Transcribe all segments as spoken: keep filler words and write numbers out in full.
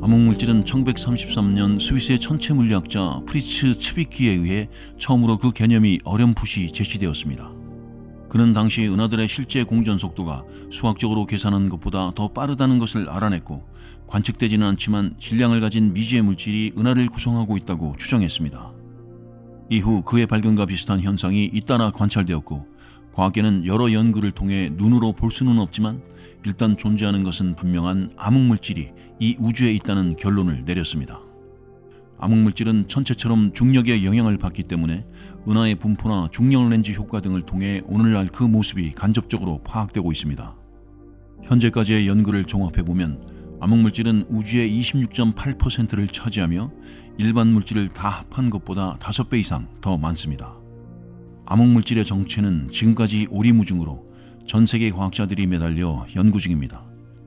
암흑물질은 천구백삼십삼 년 스위스의 천체 물리학자 프리츠 츠비키에 의해 처음으로 그 개념이 어렴풋이 제시되었습니다. 그는 당시 은하들의 실제 공전 속도가 수학적으로 계산한 것보다 더 빠르다는 것을 알아냈고, 관측되지는 않지만 질량을 가진 미지의 물질이 은하를 구성하고 있다고 추정했습니다. 이후 그의 발견과 비슷한 현상이 잇따라 관찰되었고, 과학계는 여러 연구를 통해 눈으로 볼 수는 없지만 일단 존재하는 것은 분명한 암흑물질이 이 우주에 있다는 결론을 내렸습니다. 암흑물질은 천체처럼 중력의 영향을 받기 때문에 은하의 분포나 중력 렌즈 효과 등을 통해 오늘날 그 모습이 간접적으로 파악되고 있습니다. 현재까지의 연구를 종합해보면 암흑물질은 우주의 이십육 점 팔 퍼센트를 차지하며 일반 물질을 다 합한 것보다 다섯 배 이상 더 많습니다. 암흑물질의 정체는 지금까지 오리무중으로 전 세계 과학자들이 매달려 연구 중입니다.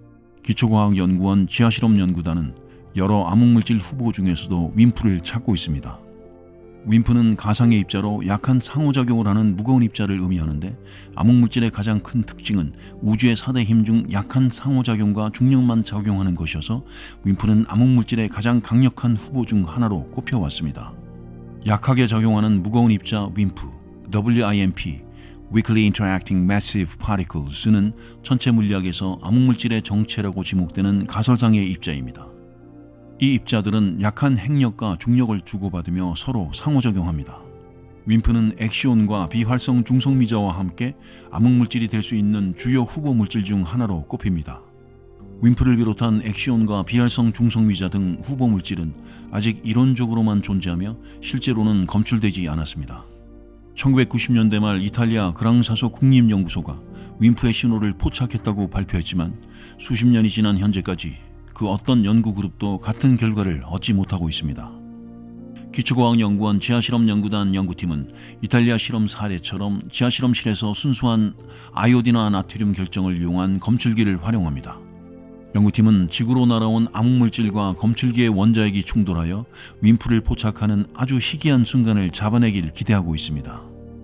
기초과학연구원 지하실험연구단은 여러 암흑물질 후보 중에서도 윈프를 찾고 있습니다. 윈프는 가상의 입자로 약한 상호작용을 하는 무거운 입자를 의미하는데, 암흑물질의 가장 큰 특징은 우주의 사 대 힘 중 약한 상호작용과 중력만 작용하는 것이어서 윈프는 암흑물질의 가장 강력한 후보 중 하나로 꼽혀왔습니다. 약하게 작용하는 무거운 입자 윈프, 더블유 아이 엠 피, Weakly Interacting Massive Particles는 천체 물리학에서 암흑물질의 정체라고 지목되는 가설상의 입자입니다. 이 입자들은 약한 핵력과 중력을 주고받으며 서로 상호작용합니다. 윈프는 엑시온과 비활성 중성미자와 함께 암흑물질이 될 수 있는 주요 후보 물질 중 하나로 꼽힙니다. 윈프를 비롯한 엑시온과 비활성 중성미자 등 후보 물질은 아직 이론적으로만 존재하며 실제로는 검출되지 않았습니다. 천구백구십 년대 말 이탈리아 그랑사소 국립연구소가 윈프의 신호를 포착했다고 발표했지만 수십 년이 지난 현재까지 그 어떤 연구그룹도 같은 결과를 얻지 못하고 있습니다. 기초과학연구원 지하실험연구단 연구팀은 이탈리아 실험 사례처럼 지하실험실에서 순수한 아이오딘화 나트륨 결정을 이용한 검출기를 활용합니다. 연구팀은 지구로 날아온 암흑물질과 검출기의 원자핵이 충돌하여 윈프를 포착하는 아주 희귀한 순간을 잡아내길 기대하고 있습니다.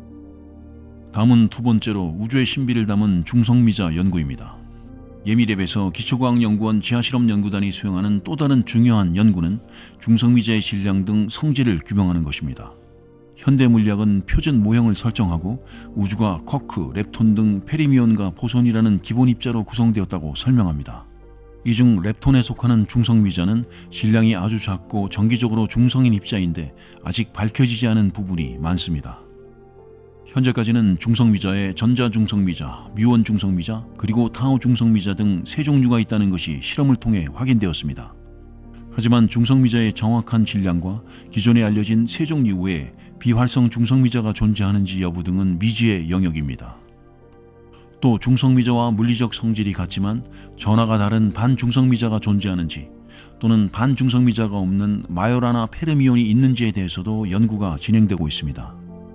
다음은 두 번째로 우주의 신비를 담은 중성미자 연구입니다. 예미랩에서 기초과학연구원 지하실험연구단이 수행하는 또 다른 중요한 연구는 중성미자의 질량 등 성질을 규명하는 것입니다. 현대물리학은 표준 모형을 설정하고 우주가 쿼크, 렙톤 등 페르미온과 보손이라는 기본 입자로 구성되었다고 설명합니다. 이 중 렙톤에 속하는 중성미자는 질량이 아주 작고 정기적으로 중성인 입자인데 아직 밝혀지지 않은 부분이 많습니다. 현재까지는 중성미자에 전자중성미자, 뮤온중성미자, 그리고 타오중성미자 등 세 종류가 있다는 것이 실험을 통해 확인되었습니다. 하지만 중성미자의 정확한 질량과 기존에 알려진 세 종류 외에 비활성 중성미자가 존재하는지 여부 등은 미지의 영역입니다. 또 중성미자와 물리적 성질이 같지만 전하가 다른 반중성미자가 존재하는지, 또는 반중성미자가 없는 마요라나 페르미온이 있는지에 대해서도 연구가 진행되고 있습니다.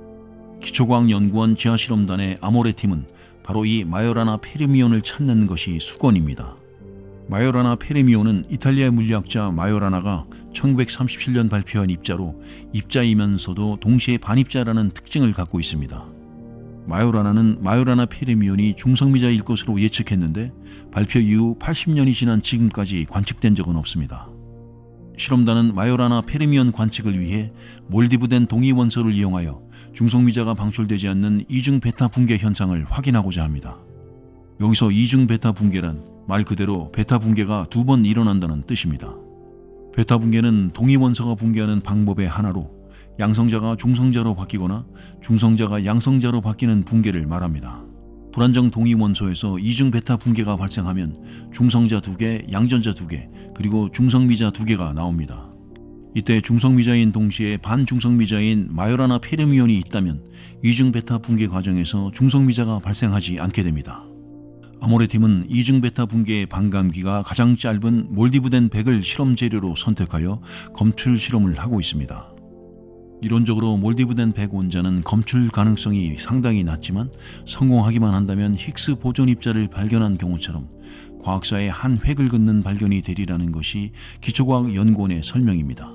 기초과학연구원 지하실험단의 아모레팀은 바로 이 마요라나 페르미온을 찾는 것이 수건입니다. 마요라나 페르미온은 이탈리아의 물리학자 마요라나가 천구백삼십칠 년 발표한 입자로 입자이면서도 동시에 반입자라는 특징을 갖고 있습니다. 마요라나는 마요라나 페르미온이 중성미자일 것으로 예측했는데 발표 이후 팔십 년이 지난 지금까지 관측된 적은 없습니다. 실험단은 마요라나 페르미온 관측을 위해 몰디브된 동위원소를 이용하여 중성미자가 방출되지 않는 이중 베타 붕괴 현상을 확인하고자 합니다. 여기서 이중 베타 붕괴란 말 그대로 베타 붕괴가 두 번 일어난다는 뜻입니다. 베타 붕괴는 동위원소가 붕괴하는 방법의 하나로 양성자가 중성자로 바뀌거나 중성자가 양성자로 바뀌는 붕괴를 말합니다. 불안정 동위원소에서 이중 베타 붕괴가 발생하면 중성자 두 개, 양전자 두 개, 그리고 중성미자 두 개가 나옵니다. 이때 중성미자인 동시에 반중성미자인 마요라나 페르미온이 있다면 이중 베타 붕괴 과정에서 중성미자가 발생하지 않게 됩니다. 아모레팀은 이중 베타 붕괴의 반감기가 가장 짧은 몰디브된 백을 실험 재료로 선택하여 검출 실험을 하고 있습니다. 이론적으로 몰디브된 백 원자는 검출 가능성이 상당히 낮지만 성공하기만 한다면 힉스 보존 입자를 발견한 경우처럼 과학사의 한 획을 긋는 발견이 되리라는 것이 기초과학연구원의 설명입니다.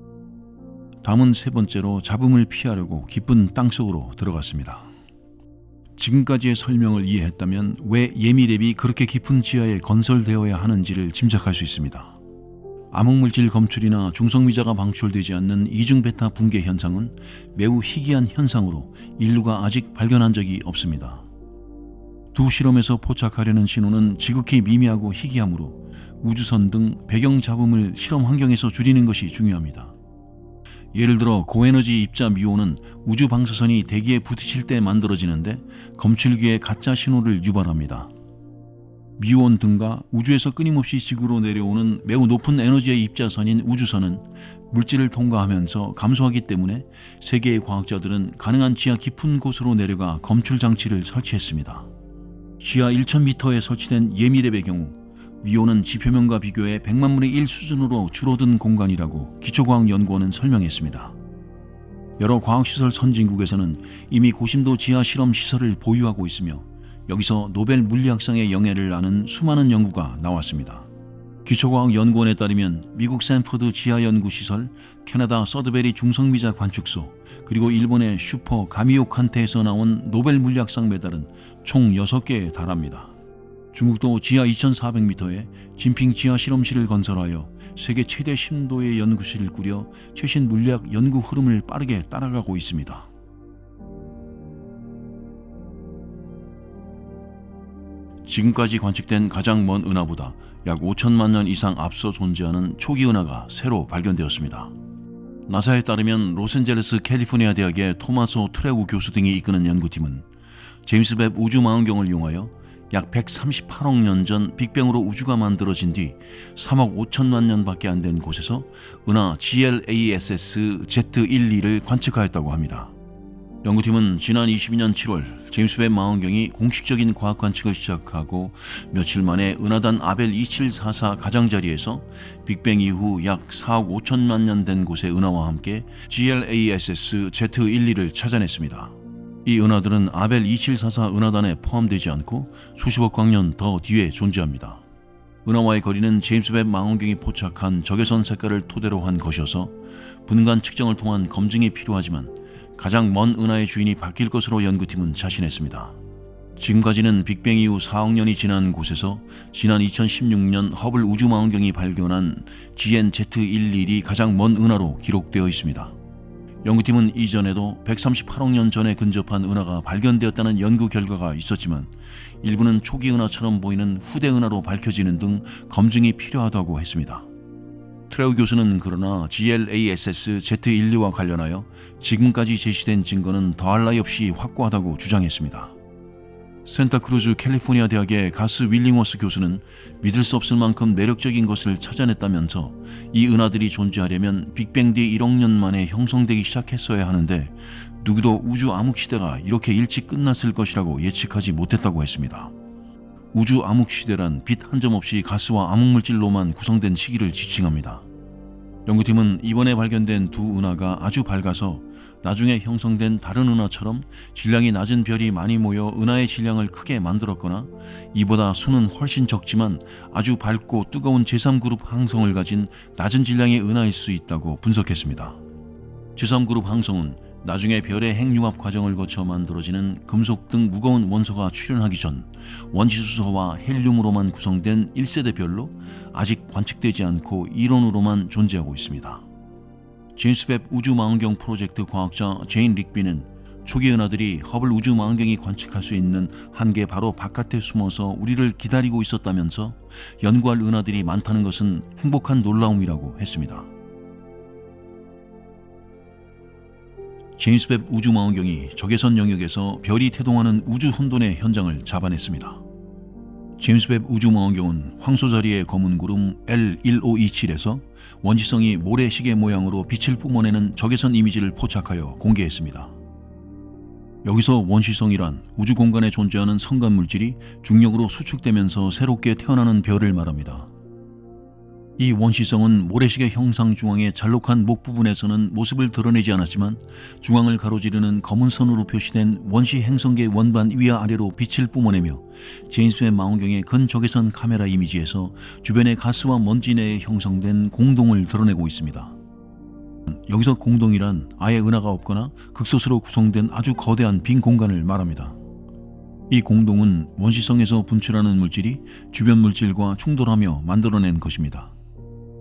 다음은 세 번째로 잡음을 피하려고 깊은 땅속으로 들어갔습니다. 지금까지의 설명을 이해했다면 왜 예미랩이 그렇게 깊은 지하에 건설되어야 하는지를 짐작할 수 있습니다. 암흑물질 검출이나 중성미자가 방출되지 않는 이중베타 붕괴 현상은 매우 희귀한 현상으로 인류가 아직 발견한 적이 없습니다. 두 실험에서 포착하려는 신호는 지극히 미미하고 희귀하므로 우주선 등 배경 잡음을 실험 환경에서 줄이는 것이 중요합니다. 예를 들어 고에너지 입자 뮤온은 우주 방사선이 대기에 부딪힐 때 만들어지는데 검출기에 가짜 신호를 유발합니다. 뮤온 등과 우주에서 끊임없이 지구로 내려오는 매우 높은 에너지의 입자선인 우주선은 물질을 통과하면서 감소하기 때문에 세계의 과학자들은 가능한 지하 깊은 곳으로 내려가 검출 장치를 설치했습니다. 지하 천 미터에 설치된 예미랩의 경우 뮤온은 지표면과 비교해 백만분의 일 수준으로 줄어든 공간이라고 기초과학연구원은 설명했습니다. 여러 과학시설 선진국에서는 이미 고심도 지하 실험 시설을 보유하고 있으며 여기서 노벨 물리학상의 영예를 아는 수많은 연구가 나왔습니다. 기초과학연구원에 따르면 미국 샌퍼드 지하연구시설, 캐나다 서드베리 중성미자 관측소, 그리고 일본의 슈퍼 가미오칸테에서 나온 노벨 물리학상 메달은 총 여섯 개에 달합니다. 중국도 지하 이천사백 미터에 진핑 지하 실험실을 건설하여 세계 최대 심도의 연구실을 꾸려 최신 물리학 연구 흐름을 빠르게 따라가고 있습니다. 지금까지 관측된 가장 먼 은하보다 약 오천만 년 이상 앞서 존재하는 초기 은하가 새로 발견되었습니다. 나사에 따르면 로스앤젤레스 캘리포니아 대학의 토마소 트레우 교수 등이 이끄는 연구팀은 제임스 웹 우주망원경을 이용하여 약 백삼십팔억 년 전 빅뱅으로 우주가 만들어진 뒤 삼억 오천만 년밖에 안 된 곳에서 은하 지엘에이에스에스 제트 십이를 관측하였다고 합니다. 연구팀은 지난 이십이 년 칠월 제임스 웹 망원경이 공식적인 과학 관측을 시작하고 며칠 만에 은하단 아벨 이칠사사 가장자리에서 빅뱅 이후 약 사억 오천만 년 된 곳의 은하와 함께 지엘에이에스에스 제트 십이를 찾아냈습니다. 이 은하들은 아벨 이칠사사 은하단에 포함되지 않고 수십억 광년 더 뒤에 존재합니다. 은하와의 거리는 제임스 웹 망원경이 포착한 적외선 색깔을 토대로 한 것이어서 분간 측정을 통한 검증이 필요하지만 가장 먼 은하의 주인이 바뀔 것으로 연구팀은 자신했습니다. 지금까지는 빅뱅 이후 사억 년이 지난 곳에서 지난 이천십육 년 허블 우주망원경이 발견한 지엔제트 십일이 가장 먼 은하로 기록되어 있습니다. 연구팀은 이전에도 백삼십팔억 년 전에 근접한 은하가 발견되었다는 연구 결과가 있었지만 일부는 초기 은하처럼 보이는 후대 은하로 밝혀지는 등 검증이 필요하다고 했습니다. 트레우 교수는 그러나 지엘에이에스에스 제트 십이와 관련하여 지금까지 제시된 증거는 더할 나위 없이 확고하다고 주장했습니다. 산타크루즈 캘리포니아 대학의 가스 윌링워스 교수는 믿을 수 없을 만큼 매력적인 것을 찾아냈다면서 이 은하들이 존재하려면 빅뱅 뒤 일억 년 만에 형성되기 시작했어야 하는데 누구도 우주 암흑시대가 이렇게 일찍 끝났을 것이라고 예측하지 못했다고 했습니다. 우주 암흑시대란 빛 한 점 없이 가스와 암흑물질로만 구성된 시기를 지칭합니다. 연구팀은 이번에 발견된 두 은하가 아주 밝아서 나중에 형성된 다른 은하처럼 질량이 낮은 별이 많이 모여 은하의 질량을 크게 만들었거나 이보다 수는 훨씬 적지만 아주 밝고 뜨거운 제삼 그룹 항성을 가진 낮은 질량의 은하일 수 있다고 분석했습니다. 제삼 그룹 항성은 나중에 별의 핵융합 과정을 거쳐 만들어지는 금속 등 무거운 원소가 출현하기 전 원시수소와 헬륨으로만 구성된 일 세대 별로 아직 관측되지 않고 이론으로만 존재하고 있습니다. 제임스 웹 우주망원경 프로젝트 과학자 제인 릭비는 초기 은하들이 허블 우주망원경이 관측할 수 있는 한계 바로 바깥에 숨어서 우리를 기다리고 있었다면서 연구할 은하들이 많다는 것은 행복한 놀라움이라고 했습니다. 제임스 웹 우주망원경이 적외선 영역에서 별이 태동하는 우주 혼돈의 현장을 잡아냈습니다. 제임스 웹 우주망원경은 황소 자리의 검은 구름 엘 천오백이십칠에서 원시성이 모래시계 모양으로 빛을 뿜어내는 적외선 이미지를 포착하여 공개했습니다. 여기서 원시성이란 우주 공간에 존재하는 성간 물질이 중력으로 수축되면서 새롭게 태어나는 별을 말합니다. 이 원시성은 모래시계 형상 중앙의 잘록한 목 부분에서는 모습을 드러내지 않았지만 중앙을 가로지르는 검은 선으로 표시된 원시 행성계 원반 위와 아래로 빛을 뿜어내며 제임스 웹 망원경의 근적외선 카메라 이미지에서 주변의 가스와 먼지 내에 형성된 공동을 드러내고 있습니다. 여기서 공동이란 아예 은하가 없거나 극소수로 구성된 아주 거대한 빈 공간을 말합니다. 이 공동은 원시성에서 분출하는 물질이 주변 물질과 충돌하며 만들어낸 것입니다.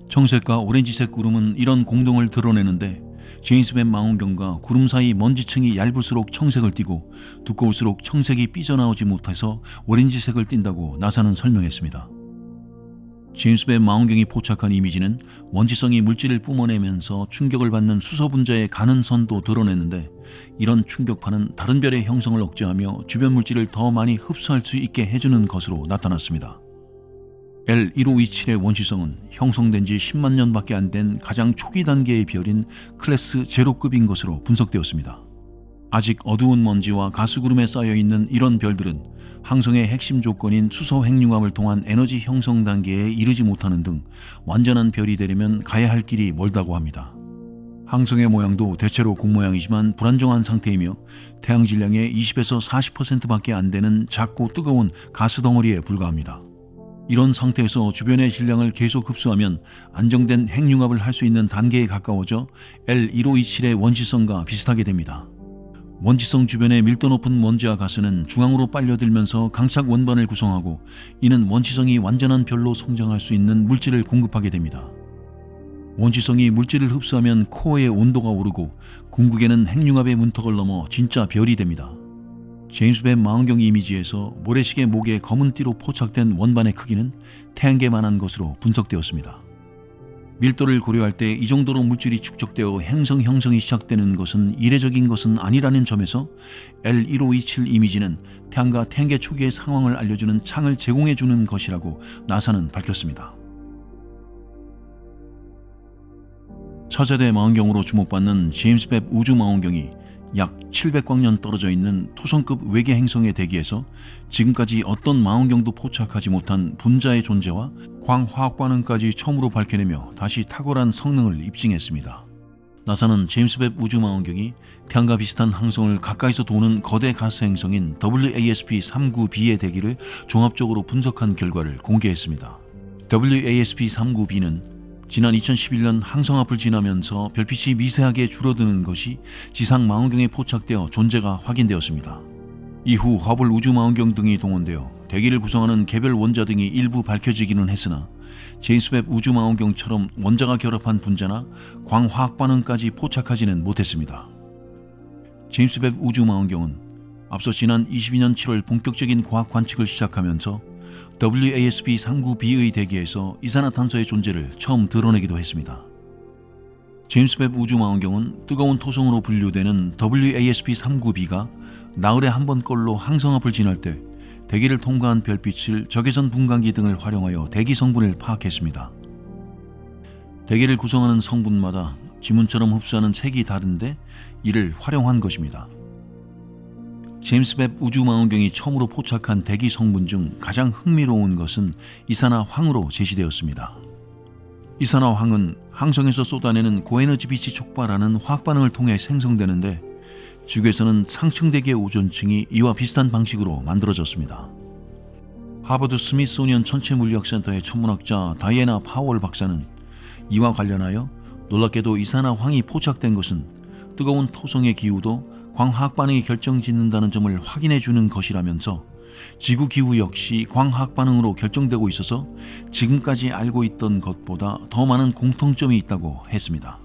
청색과 오렌지색 구름은 이런 공동을 드러내는데 제임스 웹 망원경과 구름 사이 먼지층이 얇을수록 청색을 띠고 두꺼울수록 청색이 삐져나오지 못해서 오렌지색을 띈다고 나사는 설명했습니다. 제임스 웹 망원경이 포착한 이미지는 원지성이 물질을 뿜어내면서 충격을 받는 수소 분자의 가는선도 드러내는데 이런 충격파는 다른 별의 형성을 억제하며 주변 물질을 더 많이 흡수할 수 있게 해주는 것으로 나타났습니다. 엘 일오이칠의 원시성은 형성된 지 십만 년밖에 안 된 가장 초기 단계의 별인 클래스 제로급인 것으로 분석되었습니다. 아직 어두운 먼지와 가스구름에 쌓여있는 이런 별들은 항성의 핵심 조건인 수소 핵융합을 통한 에너지 형성 단계에 이르지 못하는 등 완전한 별이 되려면 가야 할 길이 멀다고 합니다. 항성의 모양도 대체로 공 모양이지만 불안정한 상태이며 태양 질량의 이십에서 사십 퍼센트밖에 안 되는 작고 뜨거운 가스 덩어리에 불과합니다. 이런 상태에서 주변의 질량을 계속 흡수하면 안정된 핵융합을 할 수 있는 단계에 가까워져 엘 일오이칠의 원시성과 비슷하게 됩니다. 원지성 주변의 밀도 높은 먼지와 가스는 중앙으로 빨려들면서 강착 원반을 구성하고 이는 원시성이 완전한 별로 성장할 수 있는 물질을 공급하게 됩니다. 원시성이 물질을 흡수하면 코어의 온도가 오르고 궁극에는 핵융합의 문턱을 넘어 진짜 별이 됩니다. 제임스 웹 망원경 이미지에서 모래시계 목에 검은 띠로 포착된 원반의 크기는 태양계만한 것으로 분석되었습니다. 밀도를 고려할 때 이 정도로 물질이 축적되어 행성 형성이 시작되는 것은 이례적인 것은 아니라는 점에서 엘 일오이칠 이미지는 태양과 태양계 초기의 상황을 알려주는 창을 제공해주는 것이라고 나사는 밝혔습니다. 차세대 망원경으로 주목받는 제임스 웹 우주 망원경이 약 칠백 광년 떨어져 있는 토성급 외계 행성의 대기에서 지금까지 어떤 망원경도 포착하지 못한 분자의 존재와 광화학 반응까지 처음으로 밝혀내며 다시 탁월한 성능을 입증했습니다. 나사는 제임스 웹 우주 망원경이 태양과 비슷한 항성을 가까이서 도는 거대 가스 행성인 더블유 에이 에스 피 삼십구 비의 대기를 종합적으로 분석한 결과를 공개했습니다. 더블유 에이 에스 피 삼십구 비는 지난 이천십일 년 항성 앞을 지나면서 별빛이 미세하게 줄어드는 것이 지상 망원경에 포착되어 존재가 확인되었습니다. 이후 허블 우주 망원경 등이 동원되어 대기를 구성하는 개별 원자 등이 일부 밝혀지기는 했으나 제임스 웹 우주 망원경처럼 원자가 결합한 분자나 광화학 반응까지 포착하지는 못했습니다. 제임스 웹 우주 망원경은 앞서 지난 이십이 년 칠월 본격적인 과학 관측을 시작하면서 더블유 에이 에스 피 삼십구 비의 대기에서 이산화탄소의 존재를 처음 드러내기도 했습니다. 제임스 웹 우주 망원경은 뜨거운 토성으로 분류되는 더블유 에이 에스 피 삼십구 비가 나흘에 한 번꼴로 항성 앞을 지날 때 대기를 통과한 별빛을 적외선 분광기 등을 활용하여 대기 성분을 파악했습니다. 대기를 구성하는 성분마다 지문처럼 흡수하는 색이 다른데 이를 활용한 것입니다. 제임스 웹 우주 망원경이 처음으로 포착한 대기 성분 중 가장 흥미로운 것은 이산화황으로 제시되었습니다. 이산화황은 항성에서 쏟아내는 고에너지 빛이 촉발하는 화학 반응을 통해 생성되는데 지구에서는 상층대기의 오존층이 이와 비슷한 방식으로 만들어졌습니다. 하버드 스미소니언 천체물리학센터의 천문학자 다이애나 파월 박사는 이와 관련하여 놀랍게도 이산화황이 포착된 것은 뜨거운 토성의 기후도 광화학 반응이 결정짓는다는 점을 확인해 주는 것이라면서 지구 기후 역시 광화학 반응으로 결정되고 있어서 지금까지 알고 있던 것보다 더 많은 공통점이 있다고 했습니다.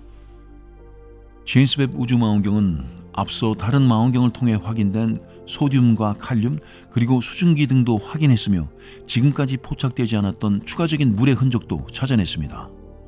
제임스 웹 우주 망원경은 앞서 다른 망원경을 통해 확인된 소듐과 칼륨 그리고 수증기 등도 확인했으며 지금까지 포착되지 않았던 추가적인 물의 흔적도 찾아냈습니다.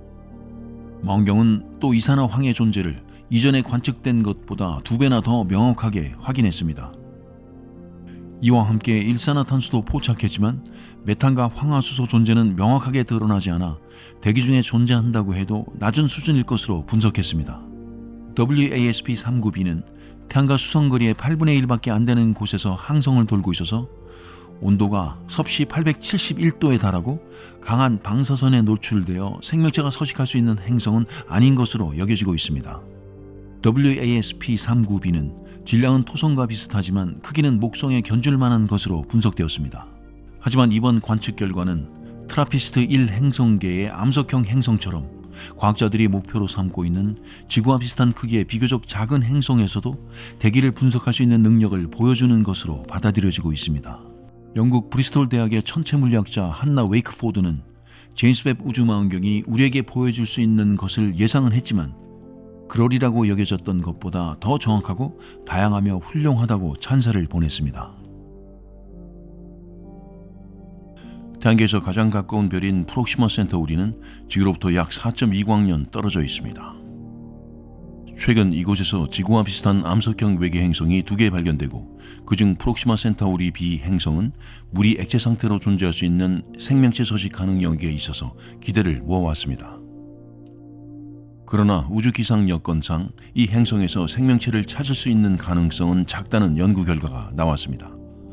망원경은 또 이산화황의 존재를 이전에 관측된 것보다 두 배나 더 명확하게 확인했습니다. 이와 함께 일산화탄소도 포착했지만 메탄과 황화수소 존재는 명확하게 드러나지 않아 대기 중에 존재한다고 해도 낮은 수준일 것으로 분석했습니다. 더블유 에이 에스 피 삼십구 비는 태양과 수성거리의 팔분의 일밖에 안 되는 곳에서 항성을 돌고 있어서 온도가 섭씨 팔백칠십일 도에 달하고 강한 방사선에 노출되어 생명체가 서식할 수 있는 행성은 아닌 것으로 여겨지고 있습니다. 더블유 에이 에스 피 삼십구 비는 질량은 토성과 비슷하지만 크기는 목성에 견줄 만한 것으로 분석되었습니다. 하지만 이번 관측 결과는 트라피스트 일 행성계의 암석형 행성처럼 과학자들이 목표로 삼고 있는 지구와 비슷한 크기의 비교적 작은 행성에서도 대기를 분석할 수 있는 능력을 보여주는 것으로 받아들여지고 있습니다. 영국 브리스톨 대학의 천체물리학자 한나 웨이크포드는 제임스 웹 우주망원경이 우리에게 보여줄 수 있는 것을 예상은 했지만 그러리라고 여겨졌던 것보다 더 정확하고 다양하며 훌륭하다고 찬사를 보냈습니다. 태양계에서 가장 가까운 별인 프록시마 센타우리는 지구로부터 약 사 점 이 광년 떨어져 있습니다. 최근 이곳에서 지구와 비슷한 암석형 외계 행성이 두 개 발견되고 그중 프록시마 센타우리 비 행성은 물이 액체 상태로 존재할 수 있는 생명체 서식 가능 영역에 있어서 기대를 모아왔습니다. 그러나 우주 기상 여건상 이 행성에서 생명체를 찾을 수 있는 가능성은 작다는 연구 결과가 나왔습니다.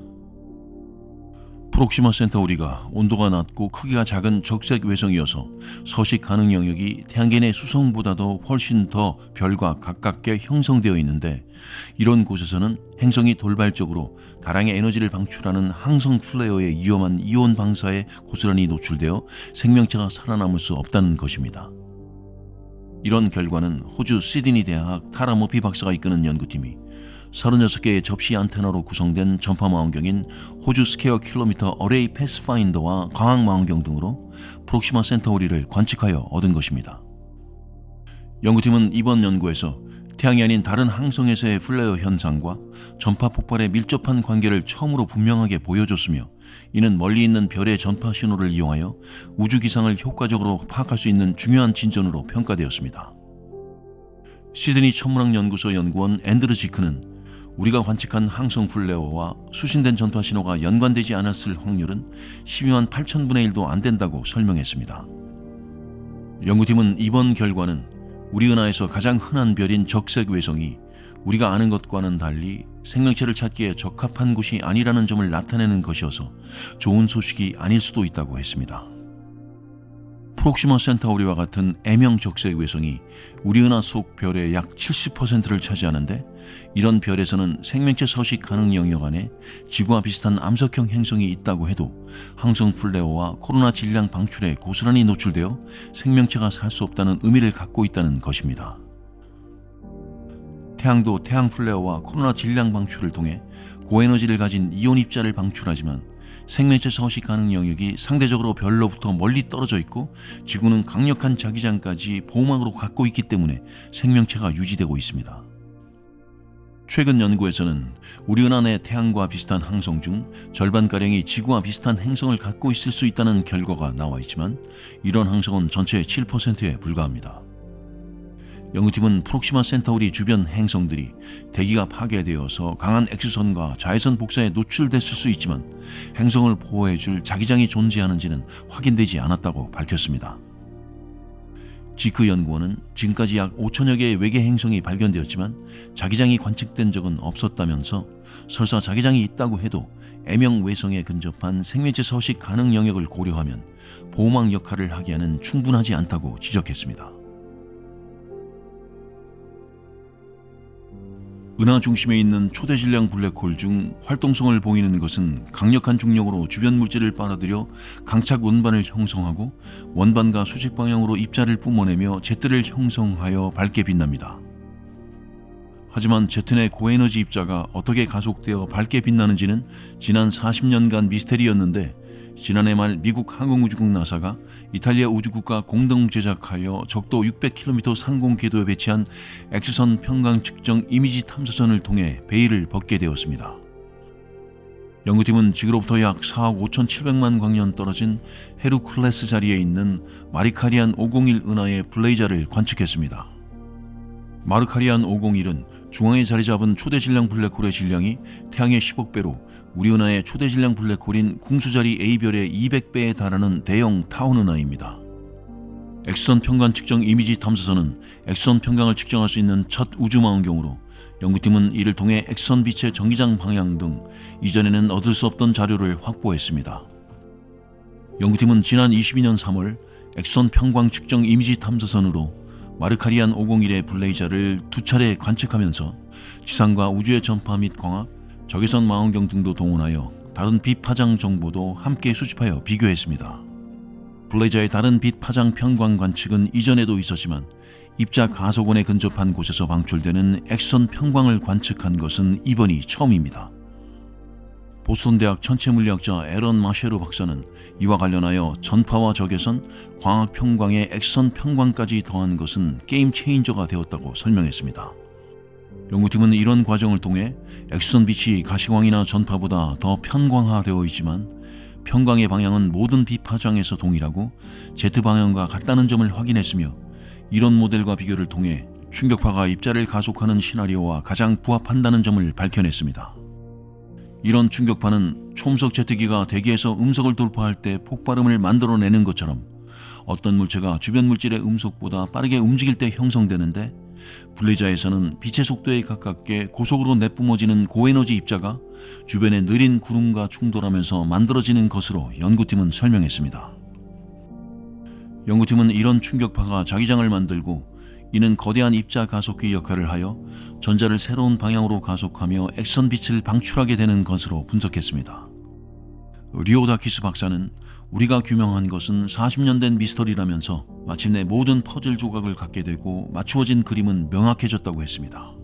프록시마 센타우리가 온도가 낮고 크기가 작은 적색 외성이어서 서식 가능 영역이 태양계 내 수성보다도 훨씬 더 별과 가깝게 형성되어 있는데 이런 곳에서는 행성이 돌발적으로 다량의 에너지를 방출하는 항성 플레어의 위험한 이온 방사에 고스란히 노출되어 생명체가 살아남을 수 없다는 것입니다. 이런 결과는 호주 시드니 대학 타라 머피 박사가 이끄는 연구팀이 서른여섯 개의 접시 안테나로 구성된 전파 망원경인 호주 스퀘어 킬로미터 어레이 패스파인더와 광학 망원경 등으로 프록시마 센타우리를 관측하여 얻은 것입니다. 연구팀은 이번 연구에서 태양이 아닌 다른 항성에서의 플레어 현상과 전파 폭발의 밀접한 관계를 처음으로 분명하게 보여줬으며 이는 멀리 있는 별의 전파 신호를 이용하여 우주 기상을 효과적으로 파악할 수 있는 중요한 진전으로 평가되었습니다. 시드니 천문학연구소 연구원 앤드루 지크는 우리가 관측한 항성 플레어와 수신된 전파 신호가 연관되지 않았을 확률은 십이만 팔천분의 일도 안 된다고 설명했습니다. 연구팀은 이번 결과는 우리 은하에서 가장 흔한 별인 적색 외성이 우리가 아는 것과는 달리 생명체를 찾기에 적합한 곳이 아니라는 점을 나타내는 것이어서 좋은 소식이 아닐 수도 있다고 했습니다. 프록시마 센타우리와 같은 M형 적색 외성이 우리 은하 속 별의 약 칠십 퍼센트를 차지하는데 이런 별에서는 생명체 서식 가능 영역 안에 지구와 비슷한 암석형 행성이 있다고 해도 항성 플레어와 코로나 질량 방출에 고스란히 노출되어 생명체가 살 수 없다는 의미를 갖고 있다는 것입니다. 태양도 태양 플레어와 코로나 질량 방출을 통해 고에너지를 가진 이온 입자를 방출하지만 생명체 서식 가능 영역이 상대적으로 별로부터 멀리 떨어져 있고 지구는 강력한 자기장까지 보호막으로 갖고 있기 때문에 생명체가 유지되고 있습니다. 최근 연구에서는 우리 은하 내 태양과 비슷한 항성 중 절반가량이 지구와 비슷한 행성을 갖고 있을 수 있다는 결과가 나와 있지만 이런 항성은 전체의 칠 퍼센트에 불과합니다. 연구팀은 프록시마 센타우리 주변 행성들이 대기가 파괴되어서 강한 X선과 자외선 복사에 노출됐을 수 있지만 행성을 보호해줄 자기장이 존재하는지는 확인되지 않았다고 밝혔습니다. 지크 연구원은 지금까지 약 오천여 개의 외계 행성이 발견되었지만 자기장이 관측된 적은 없었다면서 설사 자기장이 있다고 해도 M형 외성에 근접한 생명체 서식 가능 영역을 고려하면 보호막 역할을 하기에는 충분하지 않다고 지적했습니다. 은하 중심에 있는 초대질량 블랙홀 중 활동성을 보이는 것은 강력한 중력으로 주변 물질을 빨아들여 강착 원반을 형성하고 원반과 수직 방향으로 입자를 뿜어내며 제트를 형성하여 밝게 빛납니다. 하지만 제트 내 고에너지 입자가 어떻게 가속되어 밝게 빛나는지는 지난 사십 년간 미스테리였는데 지난해 말 미국 항공우주국 나사가 이탈리아 우주국과 공동 제작하여 적도 육백 킬로미터 상공 궤도에 배치한 X선 평광 측정 이미지 탐사선을 통해 베일을 벗게 되었습니다. 연구팀은 지구로부터 약 사억 오천칠백만 광년 떨어진 헤르쿨레스 자리에 있는 마르카리안 오공일 은하의 블레이자를 관측했습니다. 마르카리안 오공일은 중앙에 자리 잡은 초대질량 블랙홀의 질량이 태양의 십억 배로 우리 은하의 초대질량 블랙홀인 궁수자리 A별의 이백 배에 달하는 대형 타운 은하입니다. X선 평광 측정 이미지 탐사선은 X선 평광을 측정할 수 있는 첫 우주망원경으로 연구팀은 이를 통해 X선 빛의 전기장 방향 등 이전에는 얻을 수 없던 자료를 확보했습니다. 연구팀은 지난 이십이 년 삼월 X선 평광 측정 이미지 탐사선으로 마르카리안 오공일의 블레이자를 두 차례 관측하면서 지상과 우주의 전파 및 광학, 적외선 망원경 등도 동원하여 다른 빛 파장 정보도 함께 수집하여 비교했습니다. 블레이자의 다른 빛 파장 평광 관측은 이전에도 있었지만 입자 가속원에 근접한 곳에서 방출되는 X선 평광을 관측한 것은 이번이 처음입니다. 보스턴 대학 천체물리학자 에런 마셰르 박사는 이와 관련하여 전파와 적외선, 광학 평광에 X선 평광까지 더한 것은 게임 체인저가 되었다고 설명했습니다. 연구팀은 이런 과정을 통해 X선 빛이 가시광이나 전파보다 더 편광화되어 있지만 평광의 방향은 모든 빛 파장에서 동일하고 Z방향과 같다는 점을 확인했으며, 이런 모델과 비교를 통해 충격파가 입자를 가속하는 시나리오와 가장 부합한다는 점을 밝혀냈습니다. 이런 충격파는 초음속 제트기가 대기에서 음속을 돌파할 때 폭발음을 만들어내는 것처럼 어떤 물체가 주변 물질의 음속보다 빠르게 움직일 때 형성되는데, 블레이자에서는 빛의 속도에 가깝게 고속으로 내뿜어지는 고에너지 입자가 주변의 느린 구름과 충돌하면서 만들어지는 것으로 연구팀은 설명했습니다. 연구팀은 이런 충격파가 자기장을 만들고, 이는 거대한 입자 가속기 역할을 하여 전자를 새로운 방향으로 가속하며 X선 빛을 방출하게 되는 것으로 분석했습니다. 리오다키스 박사는 우리가 규명한 것은 사십 년 된 미스터리라면서 마침내 모든 퍼즐 조각을 갖게 되고 맞추어진 그림은 명확해졌다고 했습니다.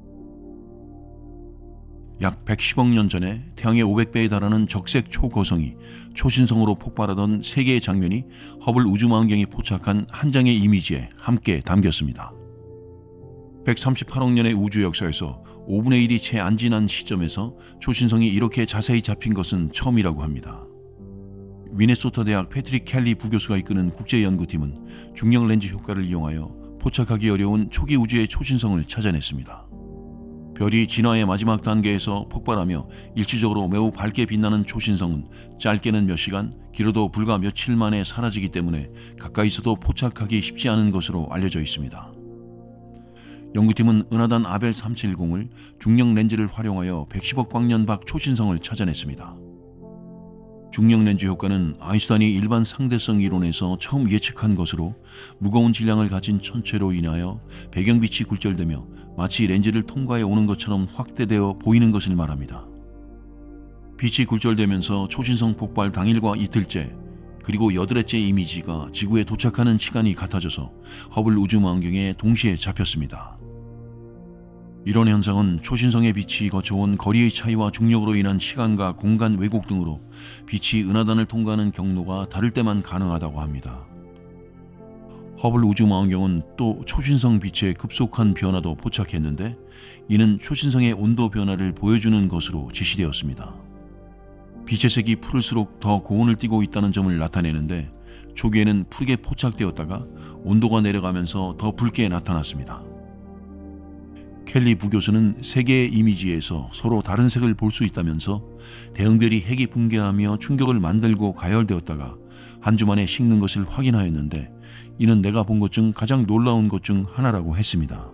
약 백십억 년 전에 태양의 오백 배에 달하는 적색 초거성이 초신성으로 폭발하던 세 개의 장면이 허블 우주망원경이 포착한 한 장의 이미지에 함께 담겼습니다. 백삼십팔억 년의 우주 역사에서 오분의 일이 채 안 지난 시점에서 초신성이 이렇게 자세히 잡힌 것은 처음이라고 합니다. 미네소타 대학 패트릭 켈리 부교수가 이끄는 국제연구팀은 중력 렌즈 효과를 이용하여 포착하기 어려운 초기 우주의 초신성을 찾아냈습니다. 별이 진화의 마지막 단계에서 폭발하며 일시적으로 매우 밝게 빛나는 초신성은 짧게는 몇 시간, 길어도 불과 며칠 만에 사라지기 때문에 가까이서도 포착하기 쉽지 않은 것으로 알려져 있습니다. 연구팀은 은하단 아벨 삼백칠십을 중력 렌즈를 활용하여 백십억 광년 밖 초신성을 찾아냈습니다. 중력 렌즈 효과는 아인슈타인이 일반 상대성 이론에서 처음 예측한 것으로, 무거운 질량을 가진 천체로 인하여 배경빛이 굴절되며 마치 렌즈를 통과해 오는 것처럼 확대되어 보이는 것을 말합니다. 빛이 굴절되면서 초신성 폭발 당일과 이틀째, 그리고 여드레째 이미지가 지구에 도착하는 시간이 같아져서 허블 우주망원경에 동시에 잡혔습니다. 이런 현상은 초신성의 빛이 거쳐온 거리의 차이와 중력으로 인한 시간과 공간 왜곡 등으로 빛이 은하단을 통과하는 경로가 다를 때만 가능하다고 합니다. 허블 우주망원경은 또 초신성 빛의 급속한 변화도 포착했는데, 이는 초신성의 온도 변화를 보여주는 것으로 제시되었습니다. 빛의 색이 푸를수록 더 고온을 띠고 있다는 점을 나타내는데, 초기에는 푸르게 포착되었다가 온도가 내려가면서 더 붉게 나타났습니다. 켈리 부교수는 세 개의 이미지에서 서로 다른 색을 볼 수 있다면서 대형별이 핵이 붕괴하며 충격을 만들고 가열되었다가 한 주 만에 식는 것을 확인하였는데, 이는 내가 본 것 중 가장 놀라운 것 중 하나라고 했습니다.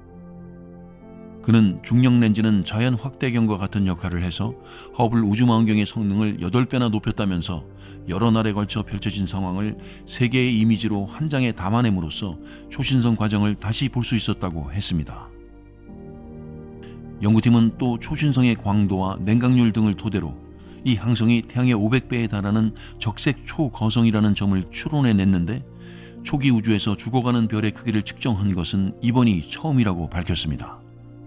그는 중력 렌즈는 자연 확대경과 같은 역할을 해서 허블 우주망원경의 성능을 여덟 배나 높였다면서 여러 날에 걸쳐 펼쳐진 상황을 세 개의 이미지로 한 장에 담아냄으로써 초신성 과정을 다시 볼 수 있었다고 했습니다. 연구팀은 또 초신성의 광도와 냉각률 등을 토대로 이 항성이 태양의 오백 배에 달하는 적색 초거성이라는 점을 추론해냈는데, 초기 우주에서 죽어가는 별의 크기를 측정한 것은 이번이 처음이라고 밝혔습니다.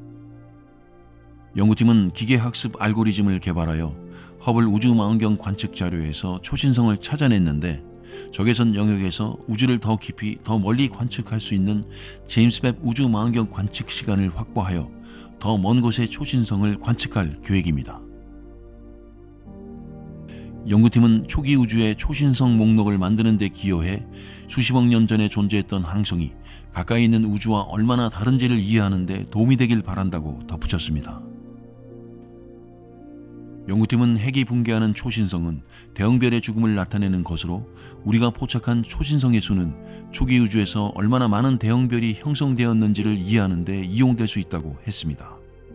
연구팀은 기계학습 알고리즘을 개발하여 허블 우주망원경 관측 자료에서 초신성을 찾아냈는데, 적외선 영역에서 우주를 더 깊이 더 멀리 관측할 수 있는 제임스 웹 우주망원경 관측 시간을 확보하여 더 먼 곳의 초신성을 관측할 계획입니다. 연구팀은 초기 우주의 초신성 목록을 만드는 데 기여해 수십억 년 전에 존재했던 항성이 가까이 있는 우주와 얼마나 다른지를 이해하는 데 도움이 되길 바란다고 덧붙였습니다. 연구팀은 핵이 붕괴하는 초신성은 대형별의 죽음을 나타내는 것으로, 우리가 포착한 초신성의 수는 초기 우주에서 얼마나 많은 대형별이 형성되었는지를 이해하는 데 이용될 수 있다고 했습니다.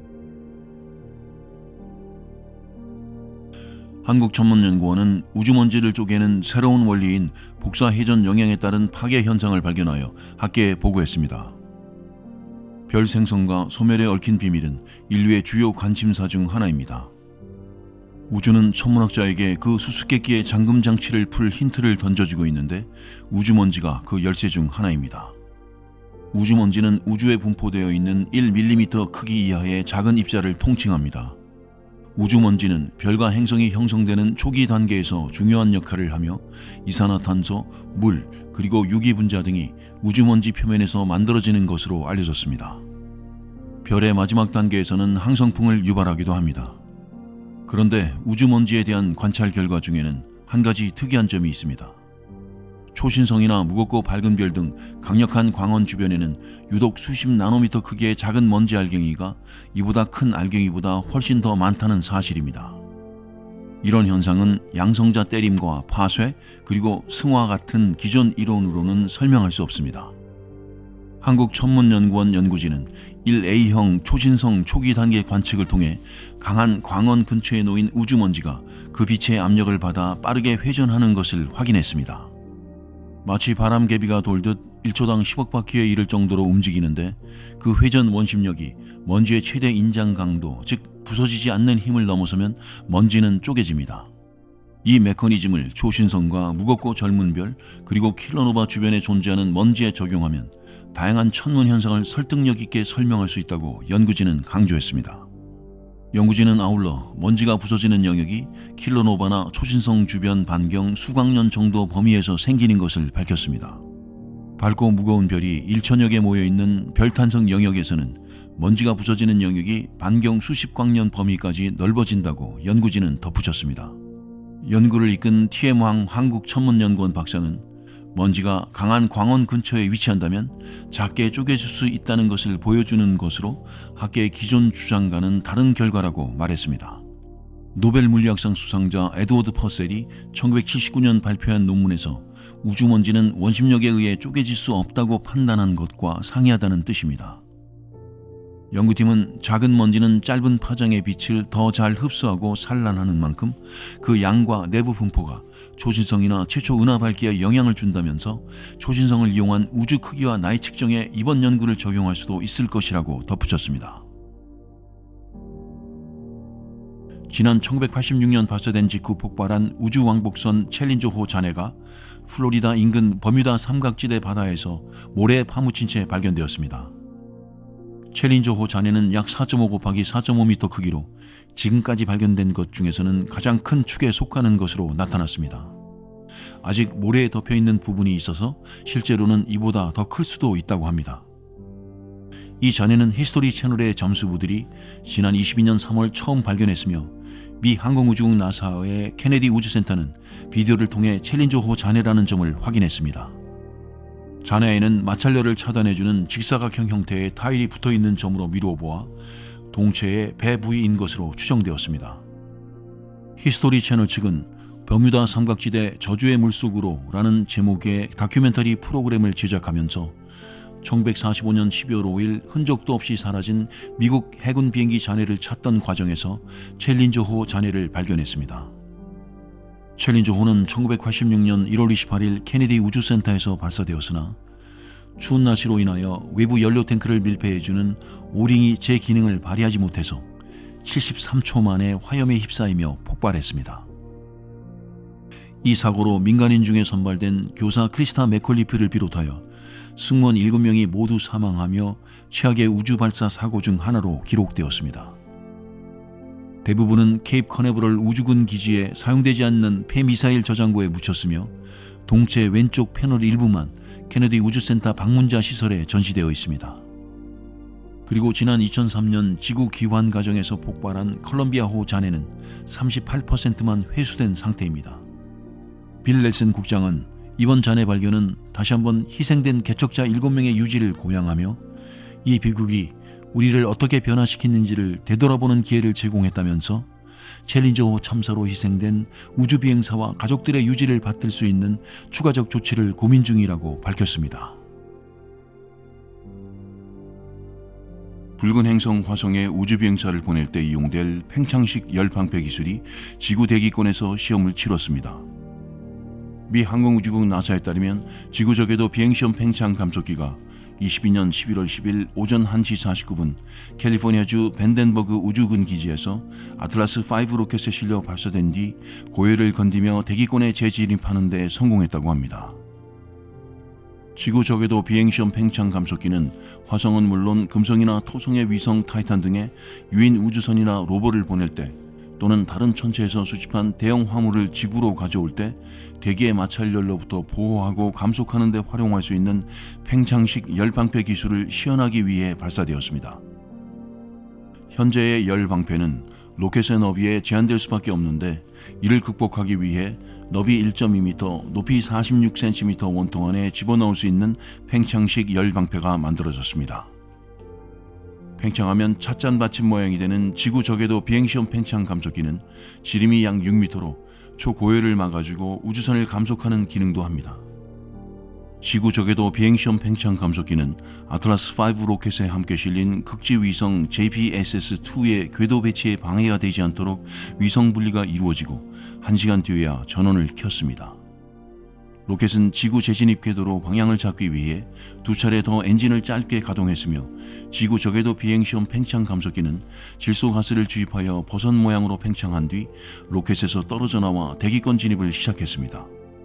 한국천문연구원은 우주먼지를 쪼개는 새로운 원리인 복사회전 영향에 따른 파괴 현상을 발견하여 학계에 보고했습니다. 별 생성과 소멸에 얽힌 비밀은 인류의 주요 관심사 중 하나입니다. 우주는 천문학자에게 그 수수께끼의 잠금 장치를 풀 힌트를 던져주고 있는데, 우주먼지가 그 열쇠 중 하나입니다. 우주먼지는 우주에 분포되어 있는 일 밀리미터 크기 이하의 작은 입자를 통칭합니다. 우주먼지는 별과 행성이 형성되는 초기 단계에서 중요한 역할을 하며 이산화탄소, 물, 그리고 유기분자 등이 우주먼지 표면에서 만들어지는 것으로 알려졌습니다. 별의 마지막 단계에서는 항성풍을 유발하기도 합니다. 그런데 우주먼지에 대한 관찰 결과 중에는 한 가지 특이한 점이 있습니다. 초신성이나 무겁고 밝은 별 등 강력한 광원 주변에는 유독 수십 나노미터 크기의 작은 먼지 알갱이가 이보다 큰 알갱이보다 훨씬 더 많다는 사실입니다. 이런 현상은 양성자 때림과 파쇄, 그리고 승화 같은 기존 이론으로는 설명할 수 없습니다. 한국천문연구원 연구진은 일 에이형 초신성 초기 단계 관측을 통해 강한 광원 근처에 놓인 우주먼지가 그 빛의 압력을 받아 빠르게 회전하는 것을 확인했습니다. 마치 바람개비가 돌듯 일 초당 십억 바퀴에 이를 정도로 움직이는데 그 회전 원심력이 먼지의 최대 인장 강도, 즉 부서지지 않는 힘을 넘어서면 먼지는 쪼개집니다. 이 메커니즘을 초신성과 무겁고 젊은 별, 그리고 킬러노바 주변에 존재하는 먼지에 적용하면 다양한 천문 현상을 설득력 있게 설명할 수 있다고 연구진은 강조했습니다. 연구진은 아울러 먼지가 부서지는 영역이 킬러노바나 초신성 주변 반경 수광년 정도 범위에서 생기는 것을 밝혔습니다. 밝고 무거운 별이 일천여 개 모여있는 별탄성 영역에서는 먼지가 부서지는 영역이 반경 수십 광년 범위까지 넓어진다고 연구진은 덧붙였습니다. 연구를 이끈 티엠황 한국천문연구원 박사는 먼지가 강한 광원 근처에 위치한다면 작게 쪼개질 수 있다는 것을 보여주는 것으로 학계의 기존 주장과는 다른 결과라고 말했습니다. 노벨 물리학상 수상자 에드워드 퍼셀이 천구백칠십구 년 발표한 논문에서 우주먼지는 원심력에 의해 쪼개질 수 없다고 판단한 것과 상이하다는 뜻입니다. 연구팀은 작은 먼지는 짧은 파장의 빛을 더 잘 흡수하고 산란하는 만큼 그 양과 내부 분포가 초신성이나 최초 은하 밝기에 영향을 준다면서 초신성을 이용한 우주 크기와 나이 측정에 이번 연구를 적용할 수도 있을 것이라고 덧붙였습니다. 지난 천구백팔십육 년 발사된 직후 폭발한 우주왕복선 챌린저호 잔해가 플로리다 인근 버뮤다 삼각지대 바다에서 모래에 파묻힌 채 발견되었습니다. 챌린저호 잔해는 약 사 점 오 곱하기 사 점 오 미터 크기로 지금까지 발견된 것 중에서는 가장 큰 축에 속하는 것으로 나타났습니다. 아직 모래에 덮여있는 부분이 있어서 실제로는 이보다 더 클 수도 있다고 합니다. 이 잔해는 히스토리 채널의 잠수부들이 지난 이십이 년 삼월 처음 발견했으며 미 항공우주국 나사의 케네디 우주센터는 비디오를 통해 챌린저호 잔해라는 점을 확인했습니다. 잔해에는 마찰열을 차단해주는 직사각형 형태의 타일이 붙어있는 점으로 미루어 보아 동체의 배 부위인 것으로 추정되었습니다. 히스토리 채널 측은 버뮤다 삼각지대 저주의 물속으로 라는 제목의 다큐멘터리 프로그램을 제작하면서 천구백사십오 년 십이월 오일 흔적도 없이 사라진 미국 해군 비행기 잔해를 찾던 과정에서 챌린저호 잔해를 발견했습니다. 챌린저호는 천구백팔십육 년 일월 이십팔일 케네디 우주센터에서 발사되었으나 추운 날씨로 인하여 외부 연료 탱크를 밀폐해주는 오링이 제 기능을 발휘하지 못해서 칠십삼 초 만에 화염에 휩싸이며 폭발했습니다. 이 사고로 민간인 중에 선발된 교사 크리스타 맥컬리프를 비롯하여 승무원 일곱 명이 모두 사망하며 최악의 우주 발사 사고 중 하나로 기록되었습니다. 대부분은 케이프 커네버럴 우주군 기지에 사용되지 않는 폐미사일 저장고에 묻혔으며 동체 왼쪽 패널 일부만 케네디 우주센터 방문자 시설에 전시되어 있습니다. 그리고 지난 이천삼 년 지구 기환 과정에서 폭발한 컬럼비아호 잔해는 삼십팔 퍼센트만 회수된 상태입니다. 빌 넬슨 국장은 이번 잔해 발견은 다시 한번 희생된 개척자 일곱 명의 유지를 고양하며 이 비극이 우리를 어떻게 변화시키는지를 되돌아보는 기회를 제공했다면서 챌린저호 참사로 희생된 우주비행사와 가족들의 유지를 받들 수 있는 추가적 조치를 고민 중이라고 밝혔습니다. 붉은 행성 화성에 우주비행사를 보낼 때 이용될 팽창식 열방패 기술이 지구 대기권에서 시험을 치렀습니다. 미 항공우주국 나사에 따르면 지구적에도 비행시험 팽창 감속기가 이십이 년 십일월 십일 오전 한 시 사십구 분 캘리포니아주 벤덴버그 우주군 기지에서 아틀라스 오 로켓에 실려 발사된 뒤 고열을 건디며 대기권에 재진입하는 데 성공했다고 합니다. 지구적에도 비행시험 팽창 감속기는 화성은 물론 금성이나 토성의 위성 타이탄 등의 유인 우주선이나 로버를 보낼 때 또는 다른 천체에서 수집한 대형 화물을 지구로 가져올 때 대기의 마찰열로부터 보호하고 감속하는 데 활용할 수 있는 팽창식 열방패 기술을 시연하기 위해 발사되었습니다. 현재의 열방패는 로켓의 너비에 제한될 수밖에 없는데 이를 극복하기 위해 너비 일 점 이 미터, 높이 사십육 센티미터 원통 안에 집어넣을 수 있는 팽창식 열방패가 만들어졌습니다. 팽창하면 찻잔 받침 모양이 되는 지구 저궤도 비행시험 팽창 감속기는 지름이 약 육 미터로 초고열을 막아주고 우주선을 감속하는 기능도 합니다. 지구 저궤도 비행시험 팽창 감속기는 아틀라스 오 로켓에 함께 실린 극지 위성 제이 피 에스 에스 투의 궤도 배치에 방해가 되지 않도록 위성 분리가 이루어지고 한 시간 뒤에야 전원을 켰습니다. 로켓은 지구 재진입 궤도로 방향을 잡기 위해 두 차례 더 엔진을 짧게 가동했으며 지구 저궤도 비행시험 팽창 감속기는 질소가스를 주입하여 버선 모양으로 팽창한 뒤 로켓에서 떨어져 나와 대기권 진입을 시작했습니다.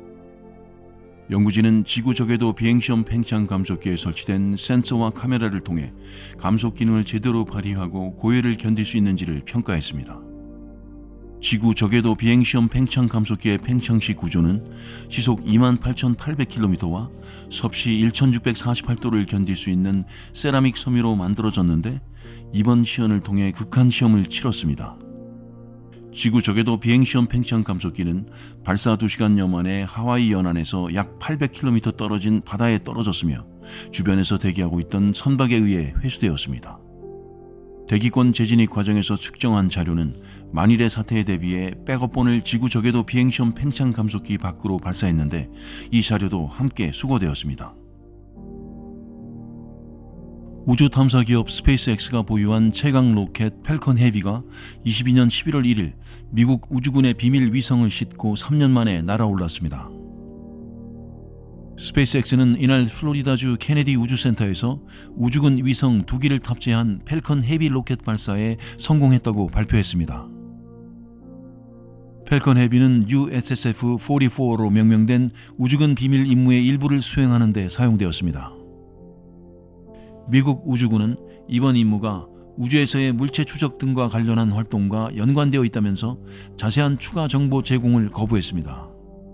연구진은 지구 저궤도 비행시험 팽창 감속기에 설치된 센서와 카메라를 통해 감속 기능을 제대로 발휘하고 고열을 견딜 수 있는지를 평가했습니다. 지구 저궤도 비행시험 팽창 감속기의 팽창식 구조는 시속 이만 팔천팔백 킬로미터와 섭씨 천육백사십팔 도를 견딜 수 있는 세라믹 섬유로 만들어졌는데 이번 시연을 통해 극한 시험을 치렀습니다. 지구 저궤도 비행시험 팽창 감속기는 발사 두 시간여 만에 하와이 연안에서 약 팔백 킬로미터 떨어진 바다에 떨어졌으며 주변에서 대기하고 있던 선박에 의해 회수되었습니다. 대기권 재진입 과정에서 측정한 자료는 만일의 사태에 대비해 백업본을 지구 저궤도 비행시험 팽창 감속기 밖으로 발사했는데 이 자료도 함께 수거되었습니다. 우주 탐사 기업 스페이스X가 보유한 최강 로켓 펠컨 헤비가 이십이 년 십일월 일일 미국 우주군의 비밀 위성을 싣고 삼 년 만에 날아올랐습니다. 스페이스X는 이날 플로리다주 케네디 우주센터에서 우주군 위성 두 기를 탑재한 펠컨 헤비 로켓 발사에 성공했다고 발표했습니다. 펠컨 헤비는 유 에스 에스 에프 사십사로 명명된 우주군 비밀 임무의 일부를 수행하는 데 사용되었습니다. 미국 우주군은 이번 임무가 우주에서의 물체 추적 등과 관련한 활동과 연관되어 있다면서 자세한 추가 정보 제공을 거부했습니다.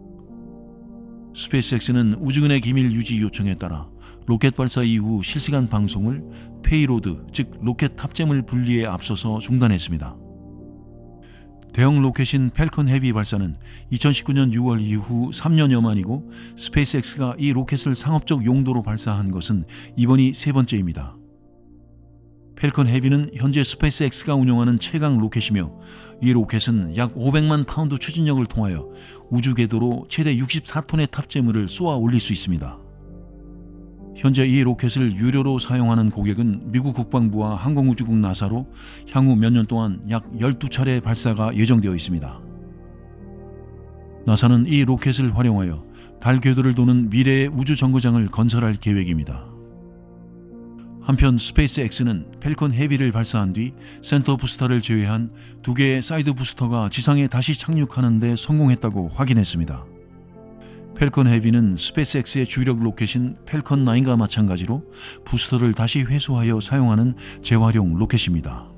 스페이스X는 우주군의 기밀 유지 요청에 따라 로켓 발사 이후 실시간 방송을 페이로드, 즉 로켓 탑재물 분리에 앞서서 중단했습니다. 대형 로켓인 펠컨 헤비 발사는 이천십구 년 유월 이후 삼 년여 만이고 스페이스X가 이 로켓을 상업적 용도로 발사한 것은 이번이 세 번째입니다. 펠컨 헤비는 현재 스페이스X가 운영하는 최강 로켓이며 이 로켓은 약 오백만 파운드 추진력을 통하여 우주 궤도로 최대 육십사 톤의 탑재물을 쏘아 올릴 수 있습니다. 현재 이 로켓을 유료로 사용하는 고객은 미국 국방부와 항공우주국 나사로 향후 몇 년 동안 약 열두 차례 발사가 예정되어 있습니다. 나사는 이 로켓을 활용하여 달 궤도를 도는 미래의 우주 정거장을 건설할 계획입니다. 한편 스페이스X는 펠컨 헤비를 발사한 뒤 센터 부스터를 제외한 두 개의 사이드 부스터가 지상에 다시 착륙하는 데 성공했다고 확인했습니다. 펠컨 헤비는 스페이스X의 주력 로켓인 펠컨 나인과 마찬가지로 부스터를 다시 회수하여 사용하는 재활용 로켓입니다.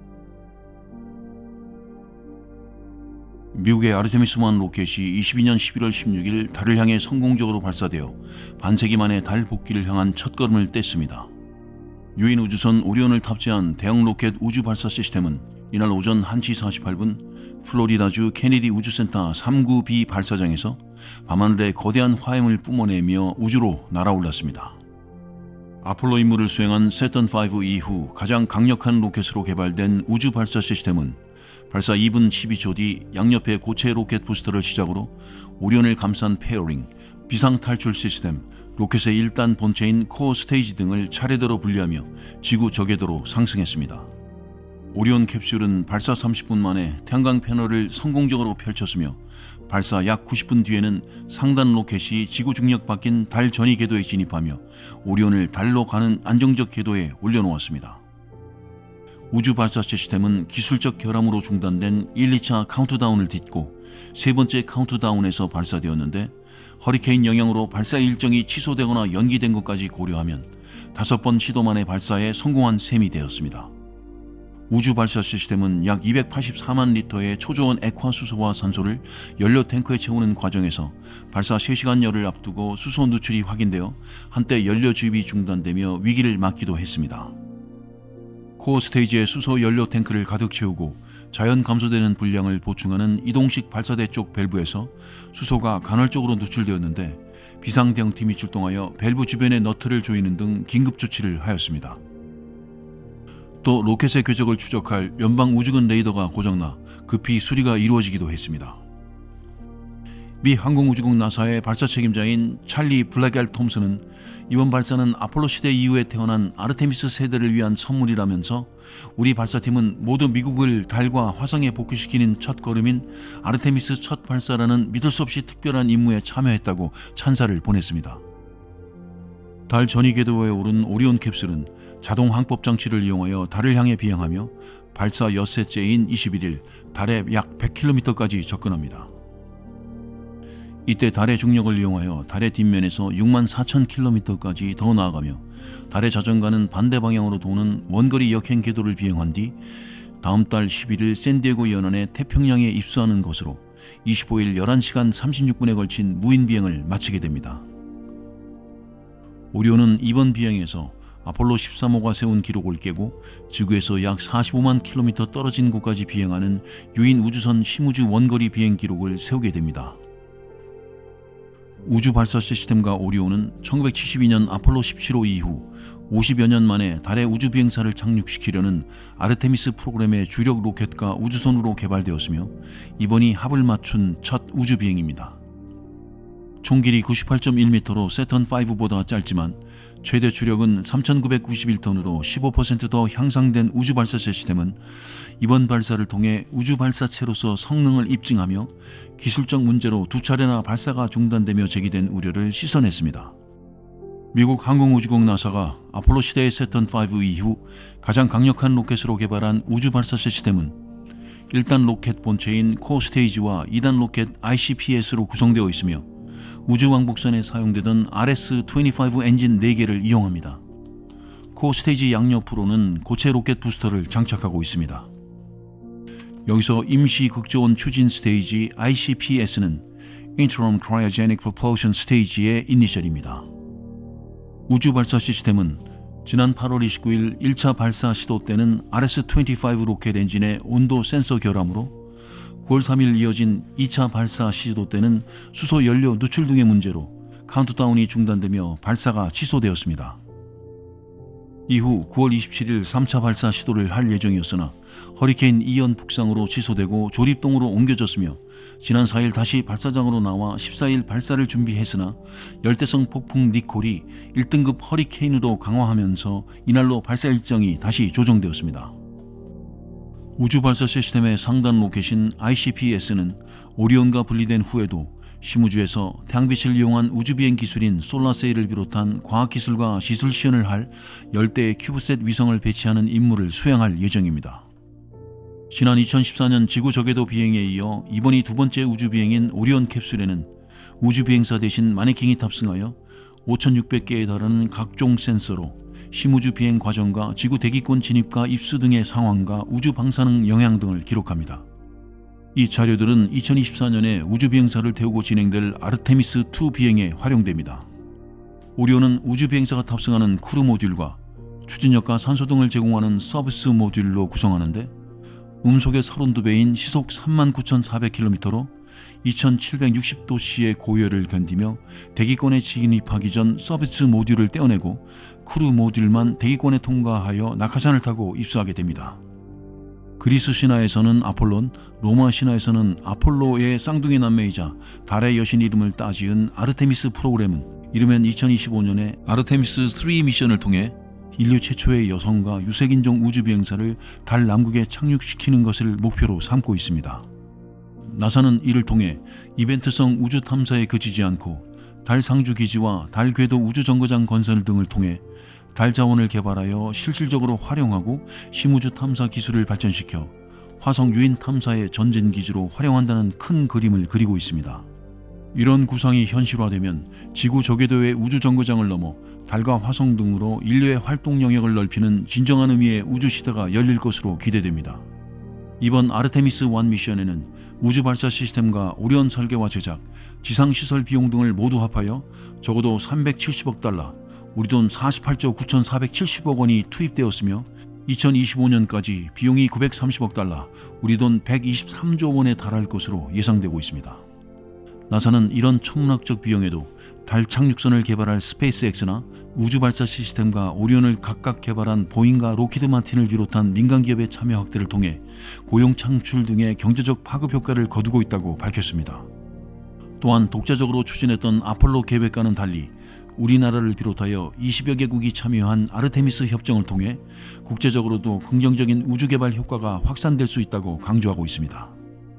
미국의 아르테미스 일 로켓이 이십이 년 십일월 십육일 달을 향해 성공적으로 발사되어 반세기 만에 달 복귀를 향한 첫걸음을 뗐습니다. 유인 우주선 오리온을 탑재한 대형 로켓 우주 발사 시스템은 이날 오전 한 시 사십팔 분 플로리다주 케네디 우주센터 삼 구 비 발사장에서 밤하늘에 거대한 화염을 뿜어내며 우주로 날아올랐습니다. 아폴로 임무를 수행한 세턴 오 이후 가장 강력한 로켓으로 개발된 우주 발사 시스템은 발사 이 분 십이 초 뒤 양옆의 고체 로켓 부스터를 시작으로 오리온을 감싼 페어링, 비상 탈출 시스템, 로켓의 일 단 본체인 코어 스테이지 등을 차례대로 분리하며 지구 저궤도로 상승했습니다. 오리온 캡슐은 발사 삼십 분 만에 태양광 패널을 성공적으로 펼쳤으며 발사 약 구십 분 뒤에는 상단 로켓이 지구 중력 바뀐 달 전위 궤도에 진입하며 오리온을 달로 가는 안정적 궤도에 올려놓았습니다. 우주 발사 시스템은 기술적 결함으로 중단된 일, 이 차 카운트다운을 딛고 세 번째 카운트다운에서 발사되었는데 허리케인 영향으로 발사 일정이 취소되거나 연기된 것까지 고려하면 다섯 번 시도 만에 발사에 성공한 셈이 되었습니다. 우주 발사 시스템은 약 이백팔십사만 리터의 초저온 액화 수소와 산소를 연료 탱크에 채우는 과정에서 발사 세 시간여를 앞두고 수소 누출이 확인되어 한때 연료 주입이 중단되며 위기를 맞기도 했습니다. 코어 스테이지의 수소 연료 탱크를 가득 채우고 자연 감소되는 분량을 보충하는 이동식 발사대 쪽 밸브에서 수소가 간헐적으로 누출되었는데 비상대응팀이 출동하여 밸브 주변의 너트를 조이는 등 긴급 조치를 하였습니다. 또 로켓의 궤적을 추적할 연방 우주군 레이더가 고장나 급히 수리가 이루어지기도 했습니다. 미 항공우주국 나사의 발사 책임자인 찰리 블랙엘 톰슨은 이번 발사는 아폴로 시대 이후에 태어난 아르테미스 세대를 위한 선물이라면서 우리 발사팀은 모두 미국을 달과 화성에 복귀시키는 첫 걸음인 아르테미스 첫 발사라는 믿을 수 없이 특별한 임무에 참여했다고 찬사를 보냈습니다. 달 전위 궤도에 오른 오리온 캡슐은 자동 항법 장치를 이용하여 달을 향해 비행하며 발사 엿새째인 이십일 일 달에 약 백 킬로미터까지 접근합니다. 이때 달의 중력을 이용하여 달의 뒷면에서 육만 사천 킬로미터까지 더 나아가며 달의 자전과는 반대 방향으로 도는 원거리 역행 궤도를 비행한 뒤 다음 달 십일 일 샌디에고 연안의 태평양에 입수하는 것으로 이십오 일 열한 시간 삼십육 분에 걸친 무인 비행을 마치게 됩니다. 오리온은 이번 비행에서 아폴로 십삼 호가 세운 기록을 깨고 지구에서 약 사십오만 킬로미터 떨어진 곳까지 비행하는 유인 우주선 심우주 원거리 비행 기록을 세우게 됩니다. 우주 발사 시스템과 오리온은 천구백칠십이 년 아폴로 십칠 호 이후 오십여 년 만에 달의 우주 비행사를 착륙시키려는 아르테미스 프로그램의 주력 로켓과 우주선으로 개발되었으며 이번이 합을 맞춘 첫 우주 비행입니다. 총 길이 구십팔 점 일 미터로 세턴 오보다 짧지만 최대 주력은 삼천구백구십일 톤으로 십오 퍼센트 더 향상된 우주 발사 시스템은 이번 발사를 통해 우주 발사체로서 성능을 입증하며 기술적 문제로 두 차례나 발사가 중단되며 제기된 우려를 씻어냈습니다. 미국 항공우주국 나사가 아폴로 시대의 세턴 오 이후 가장 강력한 로켓으로 개발한 우주 발사 시스템은 일 단 로켓 본체인 코어 스테이지와 이 단 로켓 아이씨피에스로 구성되어 있으며 우주 왕복선에 사용되던 알에스 이십오 엔진 네 개를 이용합니다. 코어 스테이지 양옆으로는 고체 로켓 부스터를 장착하고 있습니다. 여기서 임시 극저온 추진 스테이지 아이씨피에스는 Interim Cryogenic Propulsion Stage의 이니셜입니다. 우주 발사 시스템은 지난 팔월 이십구일 일 차 발사 시도 때는 알에스 이십오 로켓 엔진의 온도 센서 결함으로 구월 삼일 이어진 이 차 발사 시도 때는 수소 연료 누출 등의 문제로 카운트다운이 중단되며 발사가 취소되었습니다. 이후 구월 이십칠일 삼 차 발사 시도를 할 예정이었으나 허리케인 이언 북상으로 취소되고 조립동으로 옮겨졌으며 지난 사일 다시 발사장으로 나와 십사일 발사를 준비했으나 열대성 폭풍 니콜이 일 등급 허리케인으로 강화하면서 이날로 발사 일정이 다시 조정되었습니다. 우주 발사 시스템의 상단 로켓인 아이씨피에스는 오리온과 분리된 후에도 심우주에서 태양빛을 이용한 우주비행 기술인 솔라세일을 비롯한 과학기술과 시술 시연을 할 열대의 큐브셋 위성을 배치하는 임무를 수행할 예정입니다. 지난 이천십사 년 지구 저궤도 비행에 이어 이번이 두 번째 우주비행인 오리온 캡슐에는 우주비행사 대신 마네킹이 탑승하여 오천육백 개에 달하는 각종 센서로 심우주 비행 과정과 지구 대기권 진입과 입수 등의 상황과 우주 방사능 영향 등을 기록합니다. 이 자료들은 이천이십사 년에 우주 비행사를 태우고 진행될 아르테미스 투 비행에 활용됩니다. 오리온은 우주 비행사가 탑승하는 크루 모듈과 추진력과 산소 등을 제공하는 서비스 모듈로 구성하는데 음속의 서른두 배인 시속 삼만 구천사백 킬로미터로 이천칠백육십 도씨의 고열을 견디며 대기권에 진입하기 전 서비스 모듈을 떼어내고 크루 모듈만 대기권에 통과하여 낙하산을 타고 입수하게 됩니다. 그리스 신화에서는 아폴론, 로마 신화에서는 아폴로의 쌍둥이 남매이자 달의 여신 이름을 따지은 아르테미스 프로그램은 이르면 이천이십오 년에 아르테미스 삼 미션을 통해 인류 최초의 여성과 유색인종 우주비행사를 달 남극에 착륙시키는 것을 목표로 삼고 있습니다. 나사는 이를 통해 이벤트성 우주 탐사에 그치지 않고 달 상주기지와 달 궤도 우주정거장 건설 등을 통해 달 자원을 개발하여 실질적으로 활용하고 심우주 탐사 기술을 발전시켜 화성 유인 탐사의 전진기지로 활용한다는 큰 그림을 그리고 있습니다. 이런 구상이 현실화되면 지구 조궤도의 우주정거장을 넘어 달과 화성 등으로 인류의 활동 영역을 넓히는 진정한 의미의 우주시대가 열릴 것으로 기대됩니다. 이번 아르테미스 일 미션에는 우주 발사 시스템과 오리온 설계와 제작, 지상시설 비용 등을 모두 합하여 적어도 삼백칠십억 달러, 우리 돈 사십팔조 구천사백칠십억 원이 투입되었으며 이천이십오 년까지 비용이 구백삼십억 달러, 우리 돈 백이십삼조 원에 달할 것으로 예상되고 있습니다. 나사는 이런 천문학적 비용에도 달 착륙선을 개발할 스페이스X나 우주 발사 시스템과 오리온을 각각 개발한 보잉과 로키드 마틴을 비롯한 민간 기업의 참여 확대를 통해 고용 창출 등의 경제적 파급 효과를 거두고 있다고 밝혔습니다. 또한 독자적으로 추진했던 아폴로 계획과는 달리 우리나라를 비롯하여 이십여 개국이 참여한 아르테미스 협정을 통해 국제적으로도 긍정적인 우주 개발 효과가 확산될 수 있다고 강조하고 있습니다.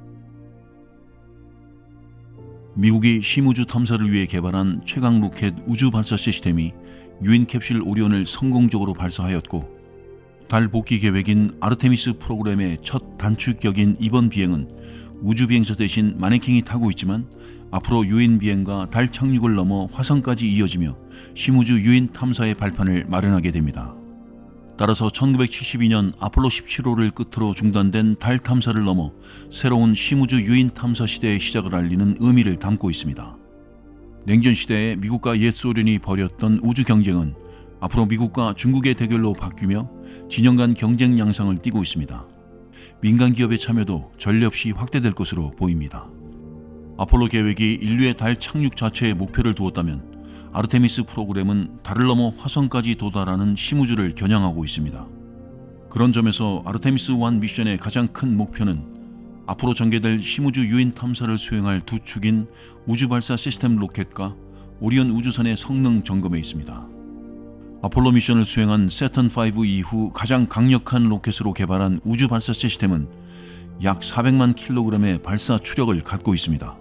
미국이 심우주 탐사를 위해 개발한 최강 로켓 우주 발사 시스템이 유인 캡슐 오리온을 성공적으로 발사하였고, 달 복귀 계획인 아르테미스 프로그램의 첫 단축격인 이번 비행은 우주 비행사 대신 마네킹이 타고 있지만 앞으로 유인 비행과 달 착륙을 넘어 화성까지 이어지며 심우주 유인 탐사의 발판을 마련하게 됩니다. 따라서 천구백칠십이 년 아폴로 십칠 호를 끝으로 중단된 달 탐사를 넘어 새로운 심우주 유인 탐사 시대의 시작을 알리는 의미를 담고 있습니다. 냉전 시대에 미국과 옛 소련이 벌였던 우주 경쟁은 앞으로 미국과 중국의 대결로 바뀌며 진영 간 경쟁 양상을 띠고 있습니다. 민간 기업의 참여도 전례 없이 확대될 것으로 보입니다. 아폴로 계획이 인류의 달 착륙 자체에 목표를 두었다면 아르테미스 프로그램은 달을 넘어 화성까지 도달하는 심우주를 겨냥하고 있습니다. 그런 점에서 아르테미스 일 미션의 가장 큰 목표는 앞으로 전개될 심우주 유인 탐사를 수행할 두 축인 우주 발사 시스템 로켓과 오리온 우주선의 성능 점검에 있습니다. 아폴로 미션을 수행한 세턴 오 이후 가장 강력한 로켓으로 개발한 우주 발사 시스템은 약 사백만 킬로그램의 발사 추력을 갖고 있습니다.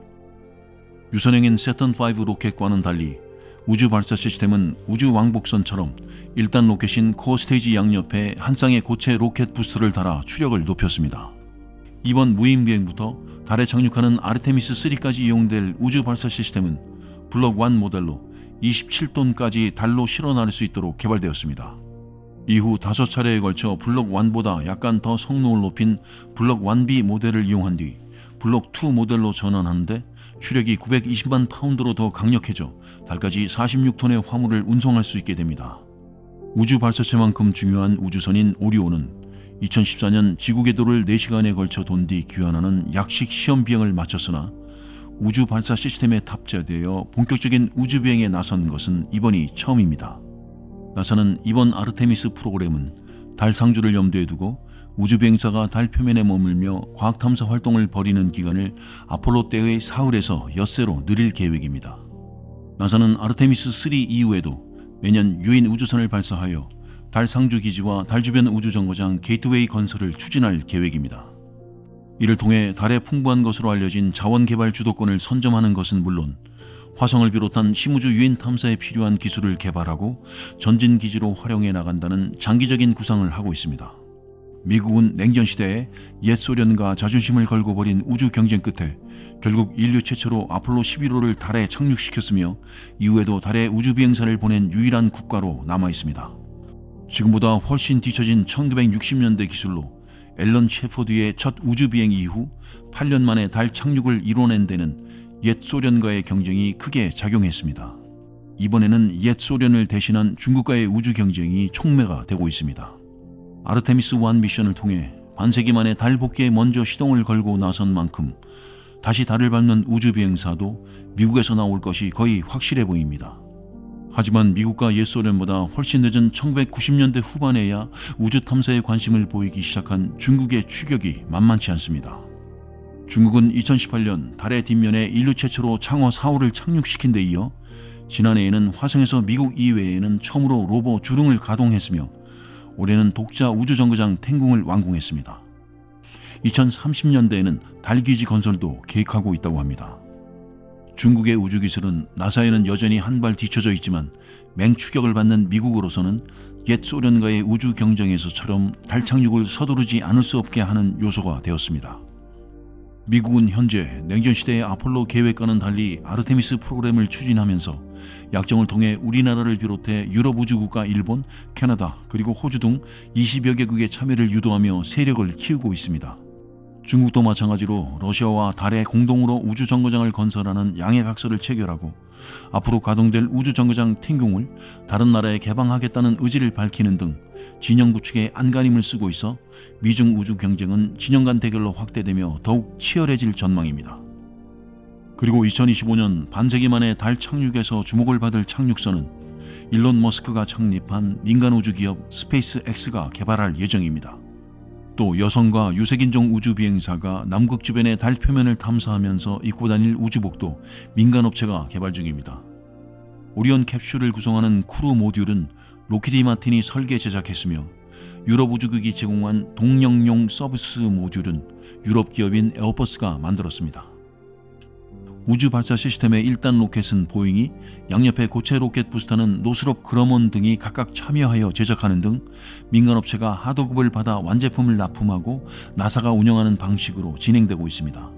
유선형인 세턴 오 로켓과는 달리 우주 발사 시스템은 우주 왕복선처럼 일 단 로켓인 코어 스테이지 양옆에 한 쌍의 고체 로켓 부스터를 달아 추력을 높였습니다. 이번 무인 비행부터 달에 착륙하는 아르테미스 삼까지 이용될 우주 발사 시스템은 블록 일 모델로 이십칠 톤까지 달로 실어 나를 수 있도록 개발되었습니다. 이후 다섯 차례에 걸쳐 블록 일보다 약간 더 성능을 높인 블록 일 비 모델을 이용한 뒤 블록 이 모델로 전환하는데 추력이 구백이십만 파운드로 더 강력해져 달까지 사십육 톤의 화물을 운송할 수 있게 됩니다. 우주 발사체만큼 중요한 우주선인 오리온은 이천십사 년 지구 궤도를 네 시간에 걸쳐 돈 뒤 귀환하는 약식 시험 비행을 마쳤으나 우주 발사 시스템에 탑재되어 본격적인 우주 비행에 나선 것은 이번이 처음입니다. 나사는 이번 아르테미스 프로그램은 달 상주를 염두에 두고 우주 비행사가 달 표면에 머물며 과학 탐사 활동을 벌이는 기간을 아폴로 때의 사흘에서 엿새로 늘릴 계획입니다. 나사는 아르테미스 삼 이후에도 매년 유인 우주선을 발사하여 달 상주 기지와 달 주변 우주 정거장 게이트웨이 건설을 추진할 계획입니다. 이를 통해 달에 풍부한 것으로 알려진 자원 개발 주도권을 선점하는 것은 물론 화성을 비롯한 심우주 유인 탐사에 필요한 기술을 개발하고 전진 기지로 활용해 나간다는 장기적인 구상을 하고 있습니다. 미국은 냉전 시대에 옛 소련과 자존심을 걸고 벌인 우주 경쟁 끝에 결국 인류 최초로 아폴로 십일 호를 달에 착륙시켰으며 이후에도 달에 우주 비행사를 보낸 유일한 국가로 남아 있습니다. 지금보다 훨씬 뒤처진 천구백육십 년대 기술로 앨런 셰퍼드의 첫 우주 비행 이후 팔 년 만에 달 착륙을 이뤄낸 데는 옛 소련과의 경쟁이 크게 작용했습니다. 이번에는 옛 소련을 대신한 중국과의 우주 경쟁이 촉매가 되고 있습니다. 아르테미스 일 미션을 통해 반세기 만에 달 복귀에 먼저 시동을 걸고 나선 만큼 다시 달을 밟는 우주 비행사도 미국에서 나올 것이 거의 확실해 보입니다. 하지만 미국과 옛 소련보다 훨씬 늦은 천구백구십 년대 후반에야 우주 탐사에 관심을 보이기 시작한 중국의 추격이 만만치 않습니다. 중국은 이천십팔 년 달의 뒷면에 인류 최초로 창어 사 호를 착륙시킨 데 이어 지난해에는 화성에서 미국 이외에는 처음으로 로버 주릉을 가동했으며 올해는 독자 우주정거장 텐궁을 완공했습니다. 이천삼십 년대에는 달기지 건설도 계획하고 있다고 합니다. 중국의 우주기술은 나사에는 여전히 한 발 뒤쳐져 있지만 맹추격을 받는 미국으로서는 옛 소련과의 우주 경쟁에서처럼 달 착륙을 서두르지 않을 수 없게 하는 요소가 되었습니다. 미국은 현재 냉전 시대의 아폴로 계획과는 달리 아르테미스 프로그램을 추진하면서 약정을 통해 우리나라를 비롯해 유럽 우주국가 일본, 캐나다 그리고 호주 등 이십여 개국의 참여를 유도하며 세력을 키우고 있습니다. 중국도 마찬가지로 러시아와 달에 공동으로 우주정거장을 건설하는 양해각서를 체결하고 앞으로 가동될 우주정거장 텐궁을 다른 나라에 개방하겠다는 의지를 밝히는 등 진영 구축에 안간힘을 쓰고 있어 미중 우주 경쟁은 진영 간 대결로 확대되며 더욱 치열해질 전망입니다. 그리고 이천이십오 년 반세기 만에 달 착륙에서 주목을 받을 착륙선은 일론 머스크가 창립한 민간 우주 기업 스페이스엑스가 개발할 예정입니다. 또 여성과 유색인종 우주 비행사가 남극 주변의 달 표면을 탐사하면서 입고 다닐 우주복도 민간 업체가 개발 중입니다. 오리온 캡슐을 구성하는 크루 모듈은 로키드 마틴이 설계 제작했으며 유럽 우주국이 제공한 동력용 서비스 모듈은 유럽 기업인 에어버스가 만들었습니다. 우주 발사 시스템의 일 단 로켓은 보잉이, 양옆에 고체 로켓 부스터는 노스롭 그러먼 등이 각각 참여하여 제작하는 등 민간 업체가 하도급을 받아 완제품을 납품하고 나사가 운영하는 방식으로 진행되고 있습니다.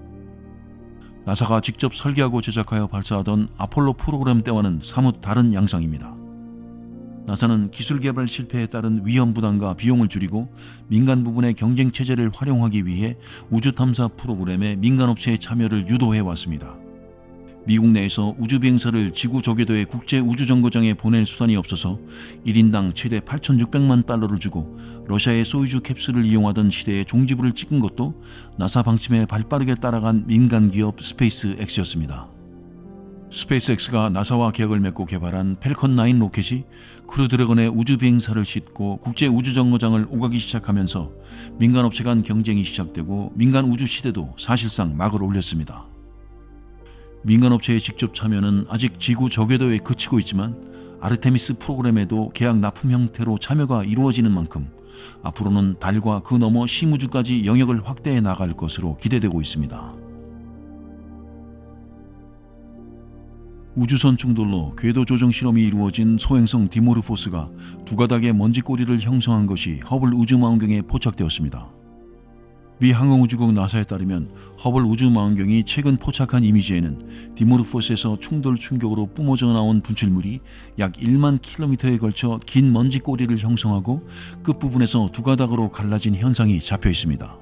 나사가 직접 설계하고 제작하여 발사하던 아폴로 프로그램 때와는 사뭇 다른 양상입니다. 나사는 기술 개발 실패에 따른 위험 부담과 비용을 줄이고 민간 부분의 경쟁 체제를 활용하기 위해 우주 탐사 프로그램에 민간 업체의 참여를 유도해 왔습니다. 미국 내에서 우주 비행사를 지구 조궤도의 국제 우주정거장에 보낼 수단이 없어서 일 인당 최대 팔천육백만 달러를 주고 러시아의 소유주 캡슐을 이용하던 시대에 종지부를 찍은 것도 나사 방침에 발빠르게 따라간 민간 기업 스페이스엑스였습니다. 스페이스엑스가 나사와 계약을 맺고 개발한 펠컨 나인 로켓이 크루드래곤의 우주 비행사를 싣고 국제 우주정거장을 오가기 시작하면서 민간 업체 간 경쟁이 시작되고 민간 우주 시대도 사실상 막을 올렸습니다. 민간 업체의 직접 참여는 아직 지구 저궤도에 그치고 있지만 아르테미스 프로그램에도 계약 납품 형태로 참여가 이루어지는 만큼 앞으로는 달과 그 너머 심우주까지 영역을 확대해 나갈 것으로 기대되고 있습니다. 우주선 충돌로 궤도 조정 실험이 이루어진 소행성 디모르포스가 두 가닥의 먼지 꼬리를 형성한 것이 허블 우주망원경에 포착되었습니다. 미 항공우주국 나사에 따르면 허블 우주망원경이 최근 포착한 이미지에는 디모르포스에서 충돌 충격으로 뿜어져 나온 분출물이 약 일만 킬로미터에 걸쳐 긴 먼지 꼬리를 형성하고 끝부분에서 두 가닥으로 갈라진 현상이 잡혀 있습니다.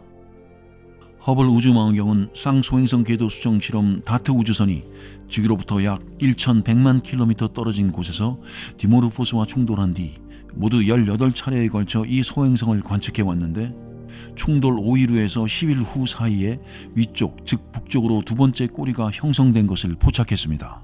허블 우주망원경은 쌍소행성 궤도 수정 실험 다트 우주선이 지구로부터 약 천백만 킬로미터 떨어진 곳에서 디모르포스와 충돌한 뒤 모두 열여덟 차례에 걸쳐 이 소행성을 관측해 왔는데 충돌 오 일 후에서 십 일 후 사이에 위쪽 즉 북쪽으로 두 번째 꼬리가 형성된 것을 포착했습니다.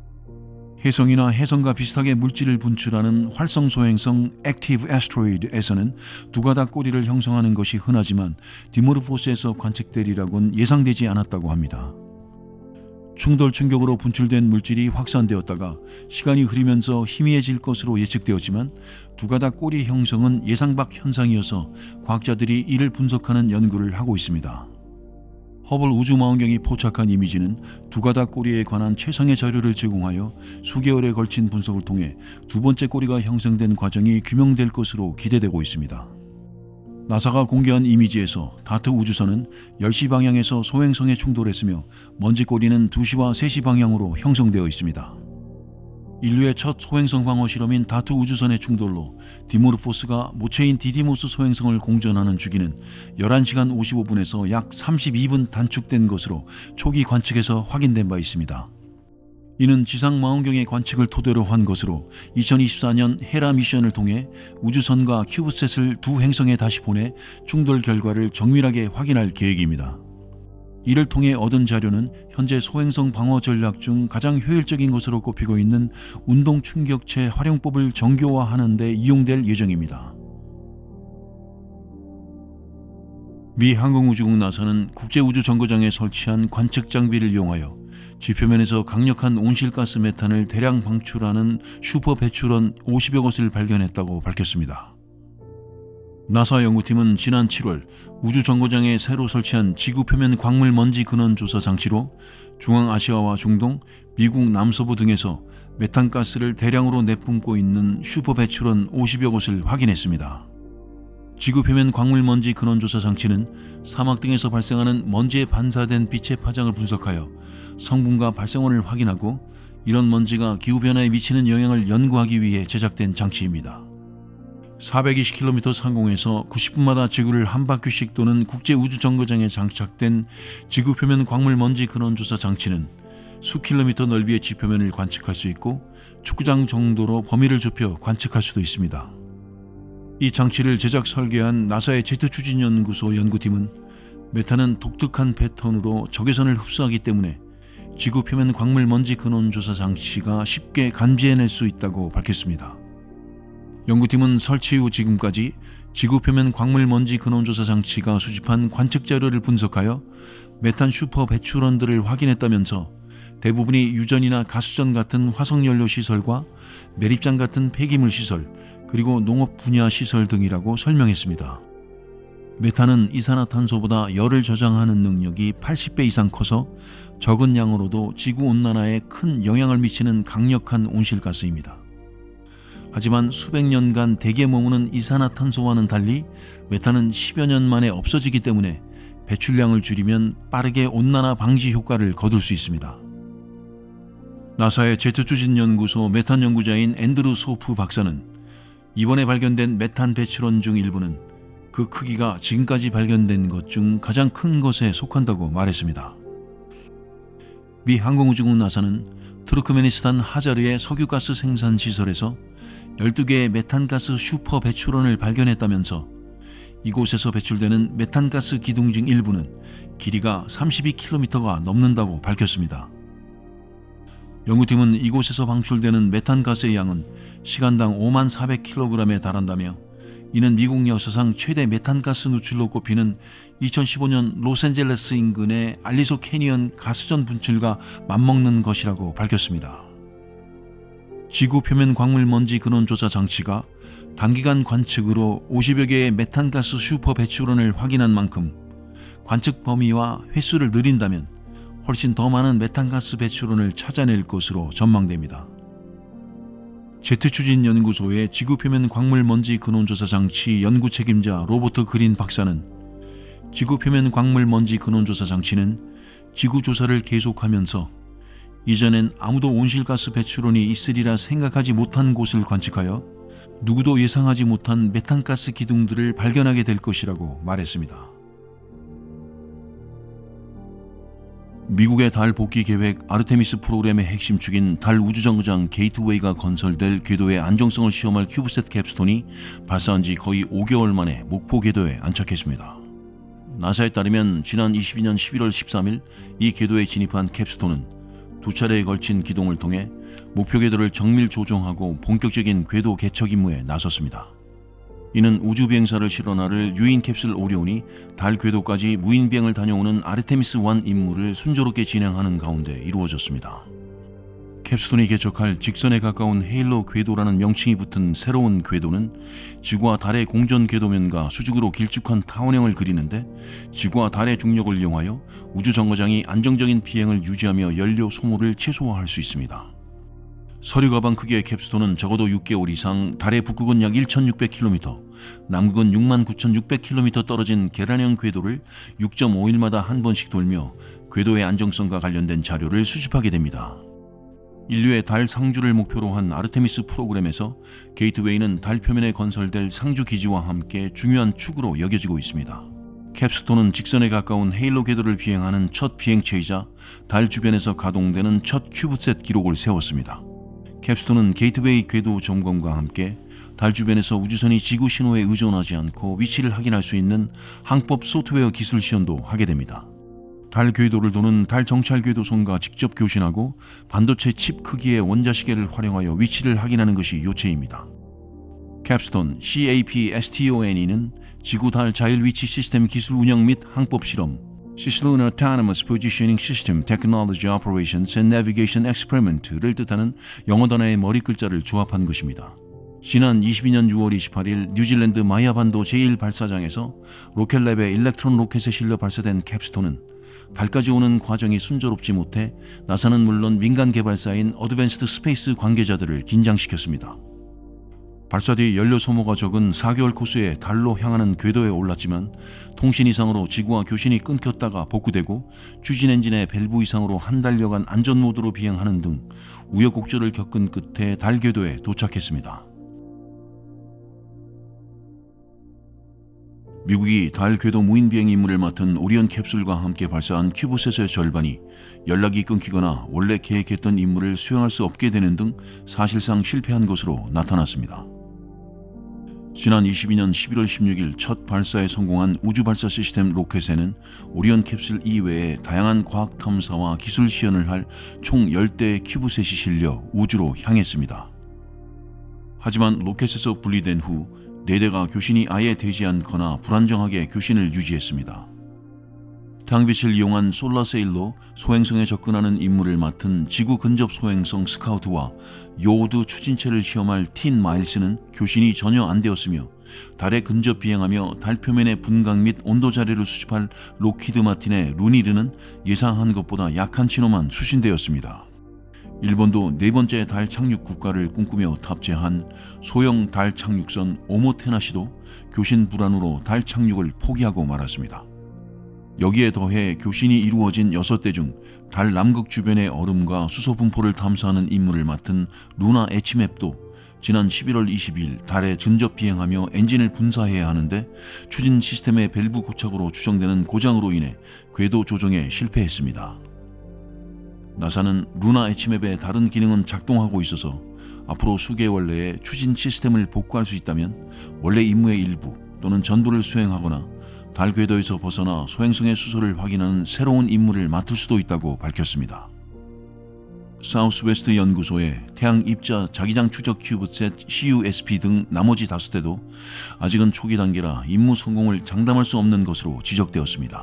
혜성이나 혜성과 비슷하게 물질을 분출하는 활성 소행성 액티브 애스트로이드에서는 두 가닥 꼬리를 형성하는 것이 흔하지만 디모르포스에서 관측되리라고는 예상되지 않았다고 합니다. 충돌 충격으로 분출된 물질이 확산되었다가 시간이 흐르면서 희미해질 것으로 예측되었지만 두 가닥 꼬리 형성은 예상 밖 현상이어서 과학자들이 이를 분석하는 연구를 하고 있습니다. 허블 우주망원경이 포착한 이미지는 두 가닥 꼬리에 관한 최상의 자료를 제공하여 수개월에 걸친 분석을 통해 두 번째 꼬리가 형성된 과정이 규명될 것으로 기대되고 있습니다. 나사가 공개한 이미지에서 다트 우주선은 열 시 방향에서 소행성에 충돌했으며 먼지 꼬리는 두 시와 세 시 방향으로 형성되어 있습니다. 인류의 첫 소행성 방어 실험인 다트 우주선의 충돌로 디모르포스가 모체인 디디모스 소행성을 공전하는 주기는 열한 시간 오십오 분에서 약 삼십이 분 단축된 것으로 초기 관측에서 확인된 바 있습니다. 이는 지상 망원경의 관측을 토대로 한 것으로 이천이십사 년 헤라 미션을 통해 우주선과 큐브셋을 두 행성에 다시 보내 충돌 결과를 정밀하게 확인할 계획입니다. 이를 통해 얻은 자료는 현재 소행성 방어 전략 중 가장 효율적인 것으로 꼽히고 있는 운동 충격체 활용법을 정교화하는 데 이용될 예정입니다. 미 항공우주국 나사는 국제우주정거장에 설치한 관측 장비를 이용하여 지표면에서 강력한 온실가스 메탄을 대량 방출하는 슈퍼 배출원 오십여 곳을 발견했다고 밝혔습니다. 나사 연구팀은 지난 칠월 우주정거장에 새로 설치한 지구표면 광물 먼지 근원 조사 장치로 중앙아시아와 중동, 미국 남서부 등에서 메탄가스를 대량으로 내뿜고 있는 슈퍼 배출원 오십여 곳을 확인했습니다. 지구 표면 광물 먼지 근원 조사 장치는 사막 등에서 발생하는 먼지에 반사된 빛의 파장을 분석하여 성분과 발생원을 확인하고 이런 먼지가 기후변화에 미치는 영향을 연구하기 위해 제작된 장치입니다. 사백이십 킬로미터 상공에서 구십 분마다 지구를 한 바퀴씩 도는 국제우주정거장에 장착된 지구 표면 광물 먼지 근원 조사 장치는 수 킬로미터 넓이의 지표면을 관측할 수 있고 축구장 정도로 범위를 좁혀 관측할 수도 있습니다. 이 장치를 제작 설계한 나사의 제트추진연구소 연구팀은 메탄은 독특한 패턴으로 적외선을 흡수하기 때문에 지구 표면 광물 먼지 근원 조사 장치가 쉽게 감지해낼 수 있다고 밝혔습니다. 연구팀은 설치 후 지금까지 지구 표면 광물 먼지 근원 조사 장치가 수집한 관측 자료를 분석하여 메탄 슈퍼 배출원들을 확인했다면서 대부분이 유전이나 가스전 같은 화석연료 시설과 매립장 같은 폐기물 시설, 그리고 농업 분야 시설 등이라고 설명했습니다. 메탄은 이산화탄소보다 열을 저장하는 능력이 팔십 배 이상 커서 적은 양으로도 지구온난화에 큰 영향을 미치는 강력한 온실가스입니다. 하지만 수백 년간 대기에 머무는 이산화탄소와는 달리 메탄은 십여 년 만에 없어지기 때문에 배출량을 줄이면 빠르게 온난화 방지 효과를 거둘 수 있습니다. 나사의 제트추진연구소 메탄 연구자인 앤드루 소프 박사는 이번에 발견된 메탄 배출원 중 일부는 그 크기가 지금까지 발견된 것 중 가장 큰 것에 속한다고 말했습니다. 미 항공우주국 나사는 투르크메니스탄 하자르의 석유가스 생산 시설에서 열두 개의 메탄가스 슈퍼 배출원을 발견했다면서 이곳에서 배출되는 메탄가스 기둥 중 일부는 길이가 삼십이 킬로미터가 넘는다고 밝혔습니다. 연구팀은 이곳에서 방출되는 메탄가스의 양은 시간당 오만 사백 킬로그램에 달한다며 이는 미국 역사상 최대 메탄가스 누출로 꼽히는 이천십오 년 로스앤젤레스 인근의 알리소 캐니언 가스전 분출과 맞먹는 것이라고 밝혔습니다. 지구 표면 광물 먼지 근원 조사 장치가 단기간 관측으로 오십여 개의 메탄가스 슈퍼 배출원을 확인한 만큼 관측 범위와 횟수를 늘린다면 훨씬 더 많은 메탄가스 배출원을 찾아낼 것으로 전망됩니다. 제트추진연구소의 지구 표면 광물 먼지 근원 조사 장치 연구 책임자 로버트 그린 박사는 지구 표면 광물 먼지 근원 조사 장치는 지구 조사를 계속하면서 이전엔 아무도 온실가스 배출원이 있으리라 생각하지 못한 곳을 관측하여 누구도 예상하지 못한 메탄가스 기둥들을 발견하게 될 것이라고 말했습니다. 미국의 달 복귀 계획 아르테미스 프로그램의 핵심 축인 달 우주정거장 게이트웨이가 건설될 궤도의 안정성을 시험할 큐브셋 캡스톤이 발사한 지 거의 오 개월 만에 목포 궤도에 안착했습니다. 나사에 따르면 지난 이십이 년 십일월 십삼일 이 궤도에 진입한 캡스톤은 두 차례에 걸친 기동을 통해 목표 궤도를 정밀 조정하고 본격적인 궤도 개척 임무에 나섰습니다. 이는 우주 비행사를 실어 나를 유인 캡슐 오리온이 달 궤도까지 무인 비행을 다녀오는 아르테미스 일 임무를 순조롭게 진행하는 가운데 이루어졌습니다. 캡스톤이 개척할 직선에 가까운 헤일로 궤도라는 명칭이 붙은 새로운 궤도는 지구와 달의 공전 궤도면과 수직으로 길쭉한 타원형을 그리는데 지구와 달의 중력을 이용하여 우주 정거장이 안정적인 비행을 유지하며 연료 소모를 최소화할 수 있습니다. 서류 가방 크기의 캡스톤은 적어도 육 개월 이상 달의 북극은 약 천육백 킬로미터, 남극은 육만 구천육백 킬로미터 떨어진 계란형 궤도를 육 점 오 일마다 한 번씩 돌며 궤도의 안정성과 관련된 자료를 수집하게 됩니다. 인류의 달 상주를 목표로 한 아르테미스 프로그램에서 게이트웨이는 달 표면에 건설될 상주 기지와 함께 중요한 축으로 여겨지고 있습니다. 캡스톤은 직선에 가까운 헤일로 궤도를 비행하는 첫 비행체이자 달 주변에서 가동되는 첫 큐브셋 기록을 세웠습니다. 캡스톤은 게이트웨이 궤도 점검과 함께 달 주변에서 우주선이 지구 신호에 의존하지 않고 위치를 확인할 수 있는 항법 소프트웨어 기술 시연도 하게 됩니다. 달 궤도를 도는 달 정찰 궤도선과 직접 교신하고 반도체 칩 크기의 원자시계를 활용하여 위치를 확인하는 것이 요체입니다. 캡스톤 CAPSTONE는 지구 달 자율 위치 시스템 기술 운영 및 항법 실험, Cislunar Autonomous Positioning System Technology Operations and Navigation Experiment를 뜻하는 영어 단어의 머리 글자를 조합한 것입니다. 지난 이십이 년 유월 이십팔일 뉴질랜드 마야반도 제일 발사장에서 로켓랩의 일렉트론 로켓에 실려 발사된 캡스톤은 달까지 오는 과정이 순조롭지 못해 나사는 물론 민간 개발사인 어드밴스드 스페이스 관계자들을 긴장시켰습니다. 발사 뒤 연료 소모가 적은 사 개월 코스에 달로 향하는 궤도에 올랐지만 통신 이상으로 지구와 교신이 끊겼다가 복구되고 추진 엔진의 밸브 이상으로 한 달여간 안전 모드로 비행하는 등 우여곡절을 겪은 끝에 달 궤도에 도착했습니다. 미국이 달 궤도 무인 비행 임무를 맡은 오리온 캡슐과 함께 발사한 큐브셋의 절반이 연락이 끊기거나 원래 계획했던 임무를 수행할 수 없게 되는 등 사실상 실패한 것으로 나타났습니다. 지난 이십이 년 십일월 십육일 첫 발사에 성공한 우주발사 시스템 로켓에는 오리온 캡슐 이외에 다양한 과학 탐사와 기술 시연을 할 총 열 대의 큐브셋이 실려 우주로 향했습니다. 하지만 로켓에서 분리된 후 네 대가 교신이 아예 되지 않거나 불안정하게 교신을 유지했습니다. 태양빛을 이용한 솔라세일로 소행성에 접근하는 임무를 맡은 지구 근접 소행성 스카우트와 요오드 추진체를 시험할 틴 마일스는 교신이 전혀 안 되었으며 달에 근접 비행하며 달 표면의 분광 및 온도 자료를 수집할 로키드 마틴의 루니르는 예상한 것보다 약한 신호만 수신되었습니다. 일본도 네 번째 달 착륙 국가를 꿈꾸며 탑재한 소형 달 착륙선 오모테나시도 교신 불안으로 달 착륙을 포기하고 말았습니다. 여기에 더해 교신이 이루어진 여섯 대 중 달 남극 주변의 얼음과 수소 분포를 탐사하는 임무를 맡은 루나 에치맵도 지난 십일월 이십이일 달에 근접 비행하며 엔진을 분사해야 하는데 추진 시스템의 밸브 고착으로 추정되는 고장으로 인해 궤도 조정에 실패했습니다. 나사는 루나 에치맵의 다른 기능은 작동하고 있어서 앞으로 수개월 내에 추진 시스템을 복구할 수 있다면 원래 임무의 일부 또는 전부를 수행하거나 달 궤도에서 벗어나 소행성의 수소를 확인하는 새로운 임무를 맡을 수도 있다고 밝혔습니다. 사우스웨스트 연구소의 태양 입자 자기장 추적 큐브셋 씨유에스피 등 나머지 다섯 대도 아직은 초기 단계라 임무 성공을 장담할 수 없는 것으로 지적되었습니다.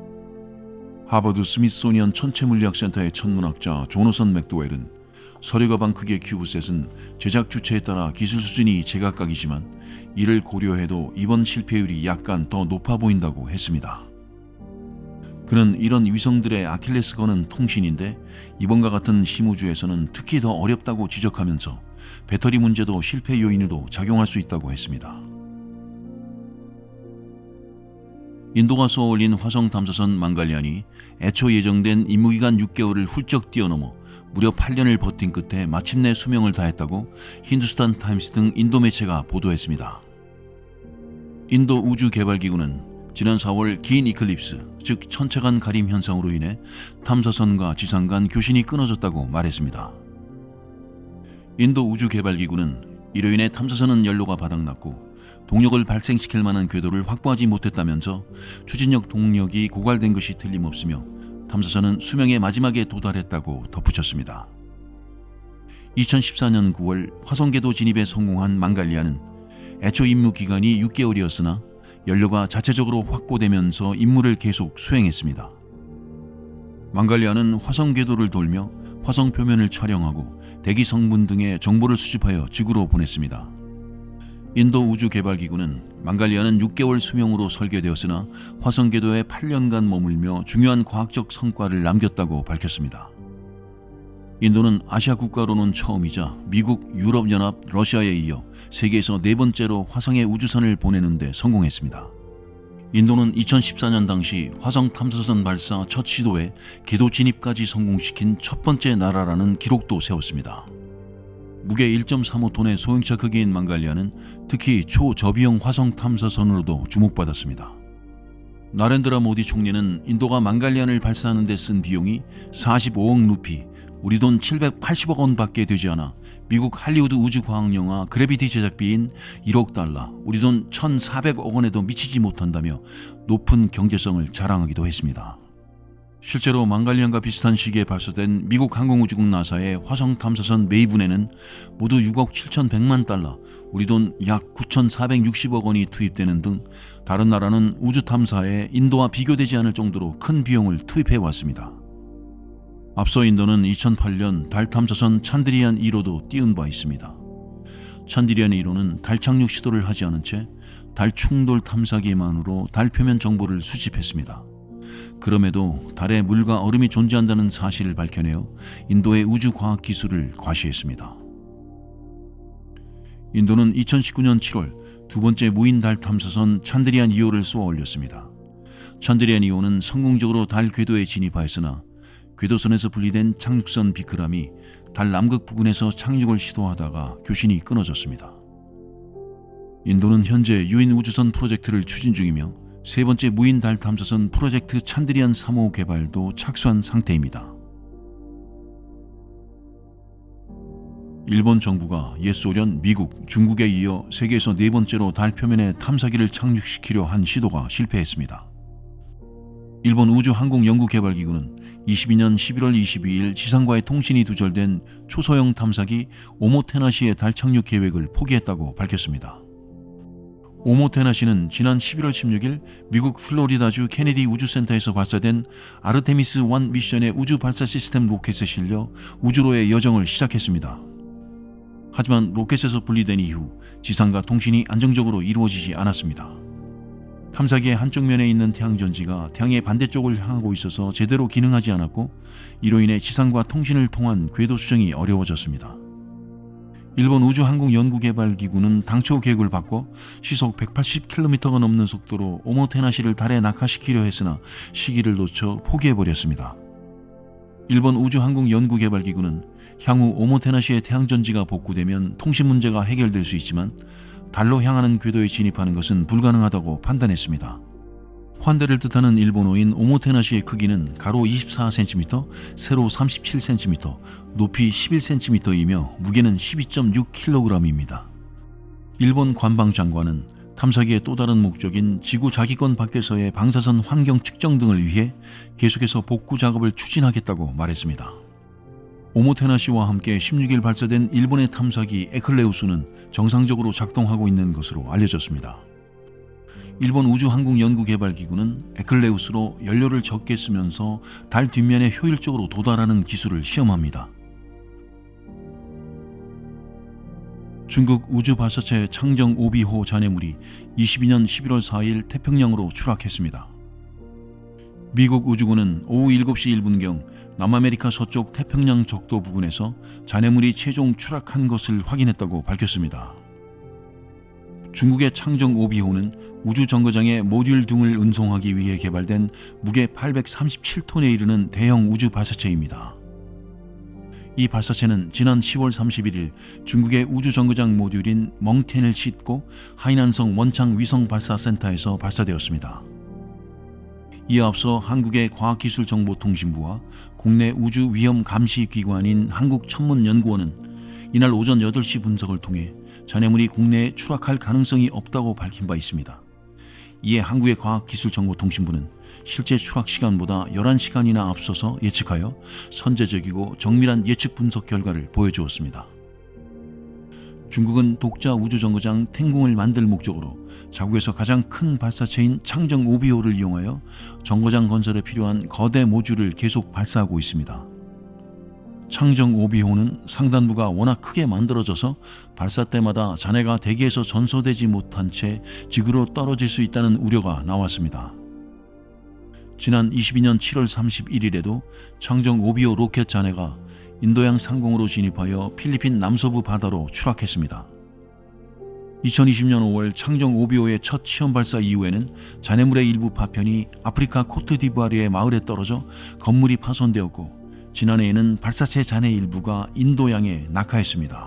하버드 스미소니언 천체물리학센터의 천문학자 조너선 맥도웰은 서류가방 크기의 큐브셋은 제작 주체에 따라 기술 수준이 제각각이지만 이를 고려해도 이번 실패율이 약간 더 높아 보인다고 했습니다. 그는 이런 위성들의 아킬레스건은 통신인데 이번과 같은 심우주에서는 특히 더 어렵다고 지적하면서 배터리 문제도 실패 요인으로 작용할 수 있다고 했습니다. 인도가 쏘아올린 화성 탐사선 망갈리안이 애초 예정된 임무기간 육 개월을 훌쩍 뛰어넘어 무려 팔 년을 버틴 끝에 마침내 수명을 다했다고 힌두스탄 타임스 등 인도 매체가 보도했습니다. 인도 우주개발기구는 지난 사월 긴 이클립스, 즉 천체간 가림 현상으로 인해 탐사선과 지상 간 교신이 끊어졌다고 말했습니다. 인도 우주개발기구는 이로 인해 탐사선은 연료가 바닥났고 동력을 발생시킬 만한 궤도를 확보하지 못했다면서 추진력 동력이 고갈된 것이 틀림없으며 탐사선은 수명의 마지막에 도달했다고 덧붙였습니다. 이천십사 년 구월 화성궤도 진입에 성공한 망갈리안은 애초 임무 기간이 육 개월이었으나 연료가 자체적으로 확보되면서 임무를 계속 수행했습니다. 망갈리안은 화성궤도를 돌며 화성 표면을 촬영하고 대기 성분 등의 정보를 수집하여 지구로 보냈습니다. 인도 우주개발기구는 망갈리안은 육 개월 수명으로 설계되었으나 화성궤도에 팔 년간 머물며 중요한 과학적 성과를 남겼다고 밝혔습니다. 인도는 아시아 국가로는 처음이자 미국, 유럽연합, 러시아에 이어 세계에서 네 번째로 화성에 우주선을 보내는 데 성공했습니다. 인도는 이천십사 년 당시 화성 탐사선 발사 첫 시도에 궤도 진입까지 성공시킨 첫 번째 나라라는 기록도 세웠습니다. 무게 일 점 삼오 톤의 소형차 크기인 망갈리안은 특히 초저비용 화성 탐사선으로도 주목받았습니다. 나렌드라 모디 총리는 인도가 망갈리안을 발사하는 데 쓴 비용이 사십오억 루피, 우리 돈 칠백팔십억 원밖에 되지 않아 미국 할리우드 우주과학영화 그래비티 제작비인 일억 달러, 우리 돈 천사백억 원에도 미치지 못한다며 높은 경제성을 자랑하기도 했습니다. 실제로 망갈리안과 비슷한 시기에 발사된 미국 항공우주국 나사의 화성 탐사선 메이븐에는 모두 육억 칠천백만 달러, 우리 돈 약 구천사백육십억 원이 투입되는 등 다른 나라는 우주 탐사에 인도와 비교되지 않을 정도로 큰 비용을 투입해 왔습니다. 앞서 인도는 이천팔 년 달 탐사선 찬드리안 일호도 띄운 바 있습니다. 찬드리안 일호는 달 착륙 시도를 하지 않은 채 달 충돌 탐사기만으로 달 표면 정보를 수집했습니다. 그럼에도 달에 물과 얼음이 존재한다는 사실을 밝혀내어 인도의 우주 과학 기술을 과시했습니다. 인도는 이천십구 년 칠월 두 번째 무인 달 탐사선 찬드리안 이 호를 쏘아 올렸습니다. 찬드리안 이 호는 성공적으로 달 궤도에 진입하였으나 궤도선에서 분리된 착륙선 비크람이 달 남극 부근에서 착륙을 시도하다가 교신이 끊어졌습니다. 인도는 현재 유인 우주선 프로젝트를 추진 중이며 세 번째 무인 달 탐사선 프로젝트 찬드리안 삼 호 개발도 착수한 상태입니다. 일본 정부가 옛 소련, 미국, 중국에 이어 세계에서 네 번째로 달 표면에 탐사기를 착륙시키려 한 시도가 실패했습니다. 일본 우주항공연구개발기구는 이십이 년 십일월 이십이일 지상과의 통신이 두절된 초소형 탐사기 오모테나시의 달 착륙 계획을 포기했다고 밝혔습니다. 오모테나시는 지난 십일월 십육일 미국 플로리다주 케네디 우주센터에서 발사된 아르테미스 일 미션의 우주 발사 시스템 로켓에 실려 우주로의 여정을 시작했습니다. 하지만 로켓에서 분리된 이후 지상과 통신이 안정적으로 이루어지지 않았습니다. 탐사기의 한쪽 면에 있는 태양전지가 태양의 반대쪽을 향하고 있어서 제대로 기능하지 않았고 이로 인해 지상과 통신을 통한 궤도 수정이 어려워졌습니다. 일본 우주항공연구개발기구는 당초 계획을 바꿔 시속 백팔십 킬로미터가 넘는 속도로 오모테나시를 달에 낙하시키려 했으나 시기를 놓쳐 포기해버렸습니다. 일본 우주항공연구개발기구는 향후 오모테나시의 태양전지가 복구되면 통신 문제가 해결될 수 있지만 달로 향하는 궤도에 진입하는 것은 불가능하다고 판단했습니다. 환대를 뜻하는 일본어인 오모테나시의 크기는 가로 이십사 센티미터, 세로 삼십칠 센티미터, 높이 십일 센티미터이며 무게는 십이 점 육 킬로그램입니다. 일본 관방장관은 탐사기의 또 다른 목적인 지구 자기권 밖에서의 방사선 환경 측정 등을 위해 계속해서 복구 작업을 추진하겠다고 말했습니다. 오모테나시와 함께 십육일 발사된 일본의 탐사기 에클레우스는 정상적으로 작동하고 있는 것으로 알려졌습니다. 일본 우주항공연구개발기구는 에클레우스로 연료를 적게 쓰면서 달 뒷면에 효율적으로 도달하는 기술을 시험합니다. 중국 우주발사체 창정 오 비호 잔해물이 이십이 년 십일월 사일 태평양으로 추락했습니다. 미국 우주군은 오후 일곱 시 일 분경 남아메리카 서쪽 태평양 적도 부근에서 잔해물이 최종 추락한 것을 확인했다고 밝혔습니다. 중국의 창정 오 비호는 우주정거장에 모듈 등을 운송하기 위해 개발된 무게 팔백삼십칠 톤에 이르는 대형 우주 발사체입니다. 이 발사체는 지난 시월 삼십일일 중국의 우주정거장 모듈인 멍텐을 싣고 하이난성 원창 위성발사센터에서 발사되었습니다. 이에 앞서 한국의 과학기술정보통신부와 국내 우주위험감시기관인 한국천문연구원은 이날 오전 여덟 시 분석을 통해 잔해물이 국내에 추락할 가능성이 없다고 밝힌 바 있습니다. 이에 한국의 과학기술정보통신부는 실제 추락 시간보다 열한 시간이나 앞서서 예측하여 선제적이고 정밀한 예측 분석 결과를 보여주었습니다. 중국은 독자 우주정거장 텐궁을 만들 목적으로 자국에서 가장 큰 발사체인 창정 오 비호를 이용하여 정거장 건설에 필요한 거대 모듈을 계속 발사하고 있습니다. 창정 오 비호는 상단부가 워낙 크게 만들어져서 발사 때마다 잔해가 대기에서 전소되지 못한 채 지구로 떨어질 수 있다는 우려가 나왔습니다. 지난 이십이 년 칠월 삼십일일에도 창정 오 비호 로켓 잔해가 인도양 상공으로 진입하여 필리핀 남서부 바다로 추락했습니다. 이천이십 년 오월 창정 오 비호의 첫 시험 발사 이후에는 잔해물의 일부 파편이 아프리카 코트디부아르의 마을에 떨어져 건물이 파손되었고 지난해에는 발사체 잔해 일부가 인도양에 낙하했습니다.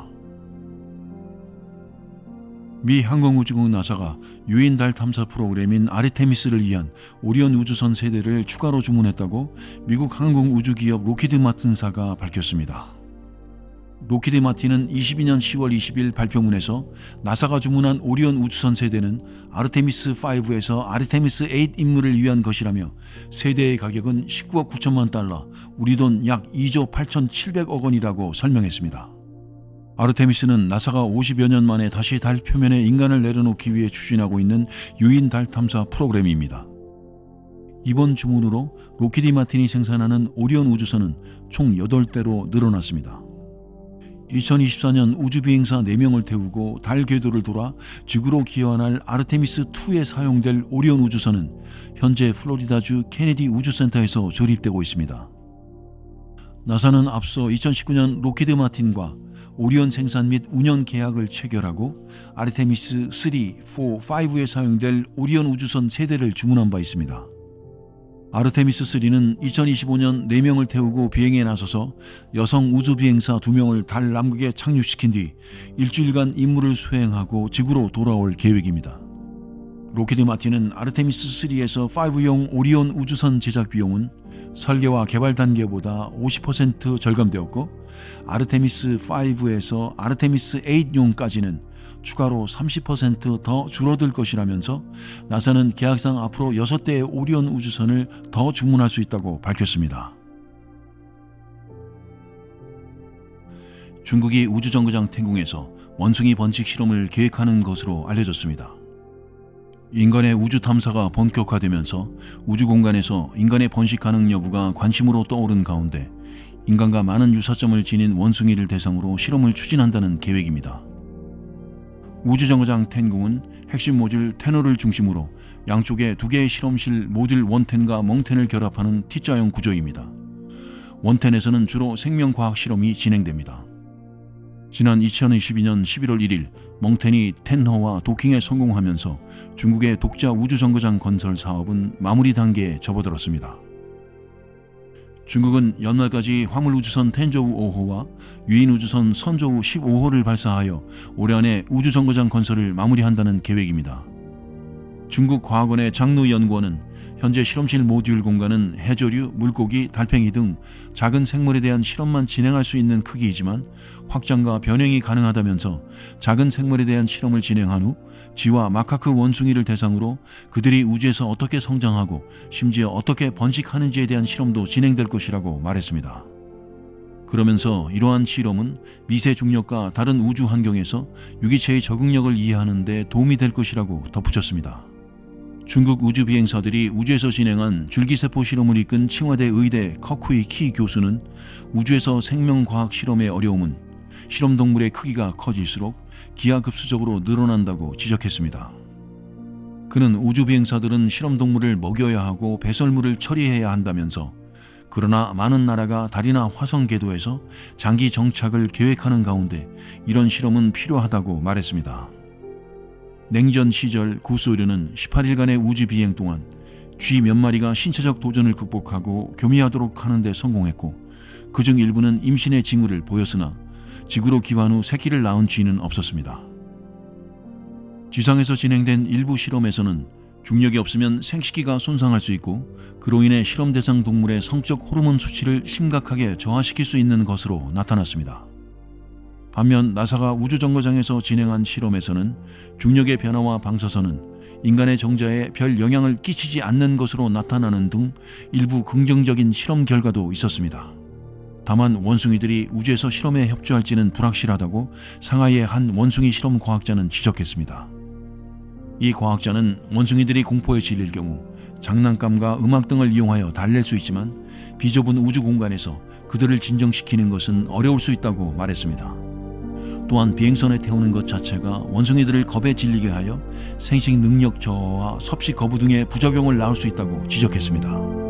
미 항공우주국 나사가 유인 달 탐사 프로그램인 아르테미스를 위한 오리온 우주선 세대를 추가로 주문했다고 미국 항공우주기업 로키드 마틴사가 밝혔습니다. 로키드 마틴은 이십이 년 시월 이십일 발표문에서 나사가 주문한 오리온 우주선 세대는 아르테미스 오에서 아르테미스 팔 임무를 위한 것이라며 세대의 가격은 십구억 구천만 달러, 우리 돈 약 이조 팔천칠백억 원이라고 설명했습니다. 아르테미스는 나사가 오십여 년 만에 다시 달 표면에 인간을 내려놓기 위해 추진하고 있는 유인 달 탐사 프로그램입니다. 이번 주문으로 로키드 마틴이 생산하는 오리온 우주선은 총 여덟 대로 늘어났습니다. 이천이십사 년 우주비행사 네 명을 태우고 달 궤도를 돌아 지구로 귀환할 아르테미스 이에 사용될 오리온 우주선은 현재 플로리다주 케네디 우주센터에서 조립되고 있습니다. 나사는 앞서 이천십구 년 로키드 마틴과 오리온 생산 및 운영 계약을 체결하고 아르테미스 삼, 사, 오에 사용될 오리온 우주선 세대를 주문한 바 있습니다. 아르테미스 삼은 이천이십오 년 네 명을 태우고 비행에 나서서 여성 우주비행사 두 명을 달 남극에 착륙시킨 뒤 일주일간 임무를 수행하고 지구로 돌아올 계획입니다. 로키드 마틴은 아르테미스 삼에서 오용 오리온 우주선 제작 비용은 설계와 개발 단계보다 오십 퍼센트 절감되었고 아르테미스 오에서 아르테미스 팔용까지는 추가로 삼십 퍼센트 더 줄어들 것이라면서 나사는 계약상 앞으로 여섯 대의 오리온 우주선을 더 주문할 수 있다고 밝혔습니다. 중국이 우주정거장 태궁에서 원숭이 번식 실험을 계획하는 것으로 알려졌습니다. 인간의 우주 탐사가 본격화되면서 우주 공간에서 인간의 번식 가능 여부가 관심으로 떠오른 가운데 인간과 많은 유사점을 지닌 원숭이를 대상으로 실험을 추진한다는 계획입니다. 우주정거장 텐궁은 핵심 모듈 테너를 중심으로 양쪽에 두 개의 실험실 모듈 원텐과 멍텐을 결합하는 T자형 구조입니다. 원텐에서는 주로 생명과학 실험이 진행됩니다. 지난 이천이십이 년 십일월 일일 멍텐이 텐허와 도킹에 성공하면서 중국의 독자 우주정거장 건설 사업은 마무리 단계에 접어들었습니다. 중국은 연말까지 화물우주선 텐저우 오 호와 유인우주선 선저우 십오 호를 발사하여 올해 안에 우주정거장 건설을 마무리한다는 계획입니다. 중국 과학원의 장루 연구원은 현재 실험실 모듈 공간은 해조류, 물고기, 달팽이 등 작은 생물에 대한 실험만 진행할 수 있는 크기이지만 확장과 변형이 가능하다면서 작은 생물에 대한 실험을 진행한 후 쥐와 마카크 원숭이를 대상으로 그들이 우주에서 어떻게 성장하고 심지어 어떻게 번식하는지에 대한 실험도 진행될 것이라고 말했습니다. 그러면서 이러한 실험은 미세 중력과 다른 우주 환경에서 유기체의 적응력을 이해하는 데 도움이 될 것이라고 덧붙였습니다. 중국 우주 비행사들이 우주에서 진행한 줄기세포 실험을 이끈 칭화대 의대 커쿠이 키 교수는 우주에서 생명과학 실험의 어려움은 실험 동물의 크기가 커질수록 기하급수적으로 늘어난다고 지적했습니다. 그는 우주 비행사들은 실험 동물을 먹여야 하고 배설물을 처리해야 한다면서 그러나 많은 나라가 달이나 화성 궤도에서 장기 정착을 계획하는 가운데 이런 실험은 필요하다고 말했습니다. 냉전 시절 구소련은 십팔 일간의 우주 비행 동안 쥐 몇 마리가 신체적 도전을 극복하고 교미하도록 하는 데 성공했고 그중 일부는 임신의 징후를 보였으나 지구로 귀환 후 새끼를 낳은 쥐는 없었습니다. 지상에서 진행된 일부 실험에서는 중력이 없으면 생식기가 손상할 수 있고 그로 인해 실험 대상 동물의 성적 호르몬 수치를 심각하게 저하시킬 수 있는 것으로 나타났습니다. 반면 나사가 우주정거장에서 진행한 실험에서는 중력의 변화와 방사선은 인간의 정자에 별 영향을 끼치지 않는 것으로 나타나는 등 일부 긍정적인 실험 결과도 있었습니다. 다만 원숭이들이 우주에서 실험에 협조할지는 불확실하다고 상하이의 한 원숭이 실험 과학자는 지적했습니다. 이 과학자는 원숭이들이 공포에 질릴 경우 장난감과 음악 등을 이용하여 달랠 수 있지만 비좁은 우주 공간에서 그들을 진정시키는 것은 어려울 수 있다고 말했습니다. 또한 비행선에 태우는 것 자체가 원숭이들을 겁에 질리게 하여 생식 능력 저하와 섭씨 거부 등의 부작용을 낳을 수 있다고 지적했습니다.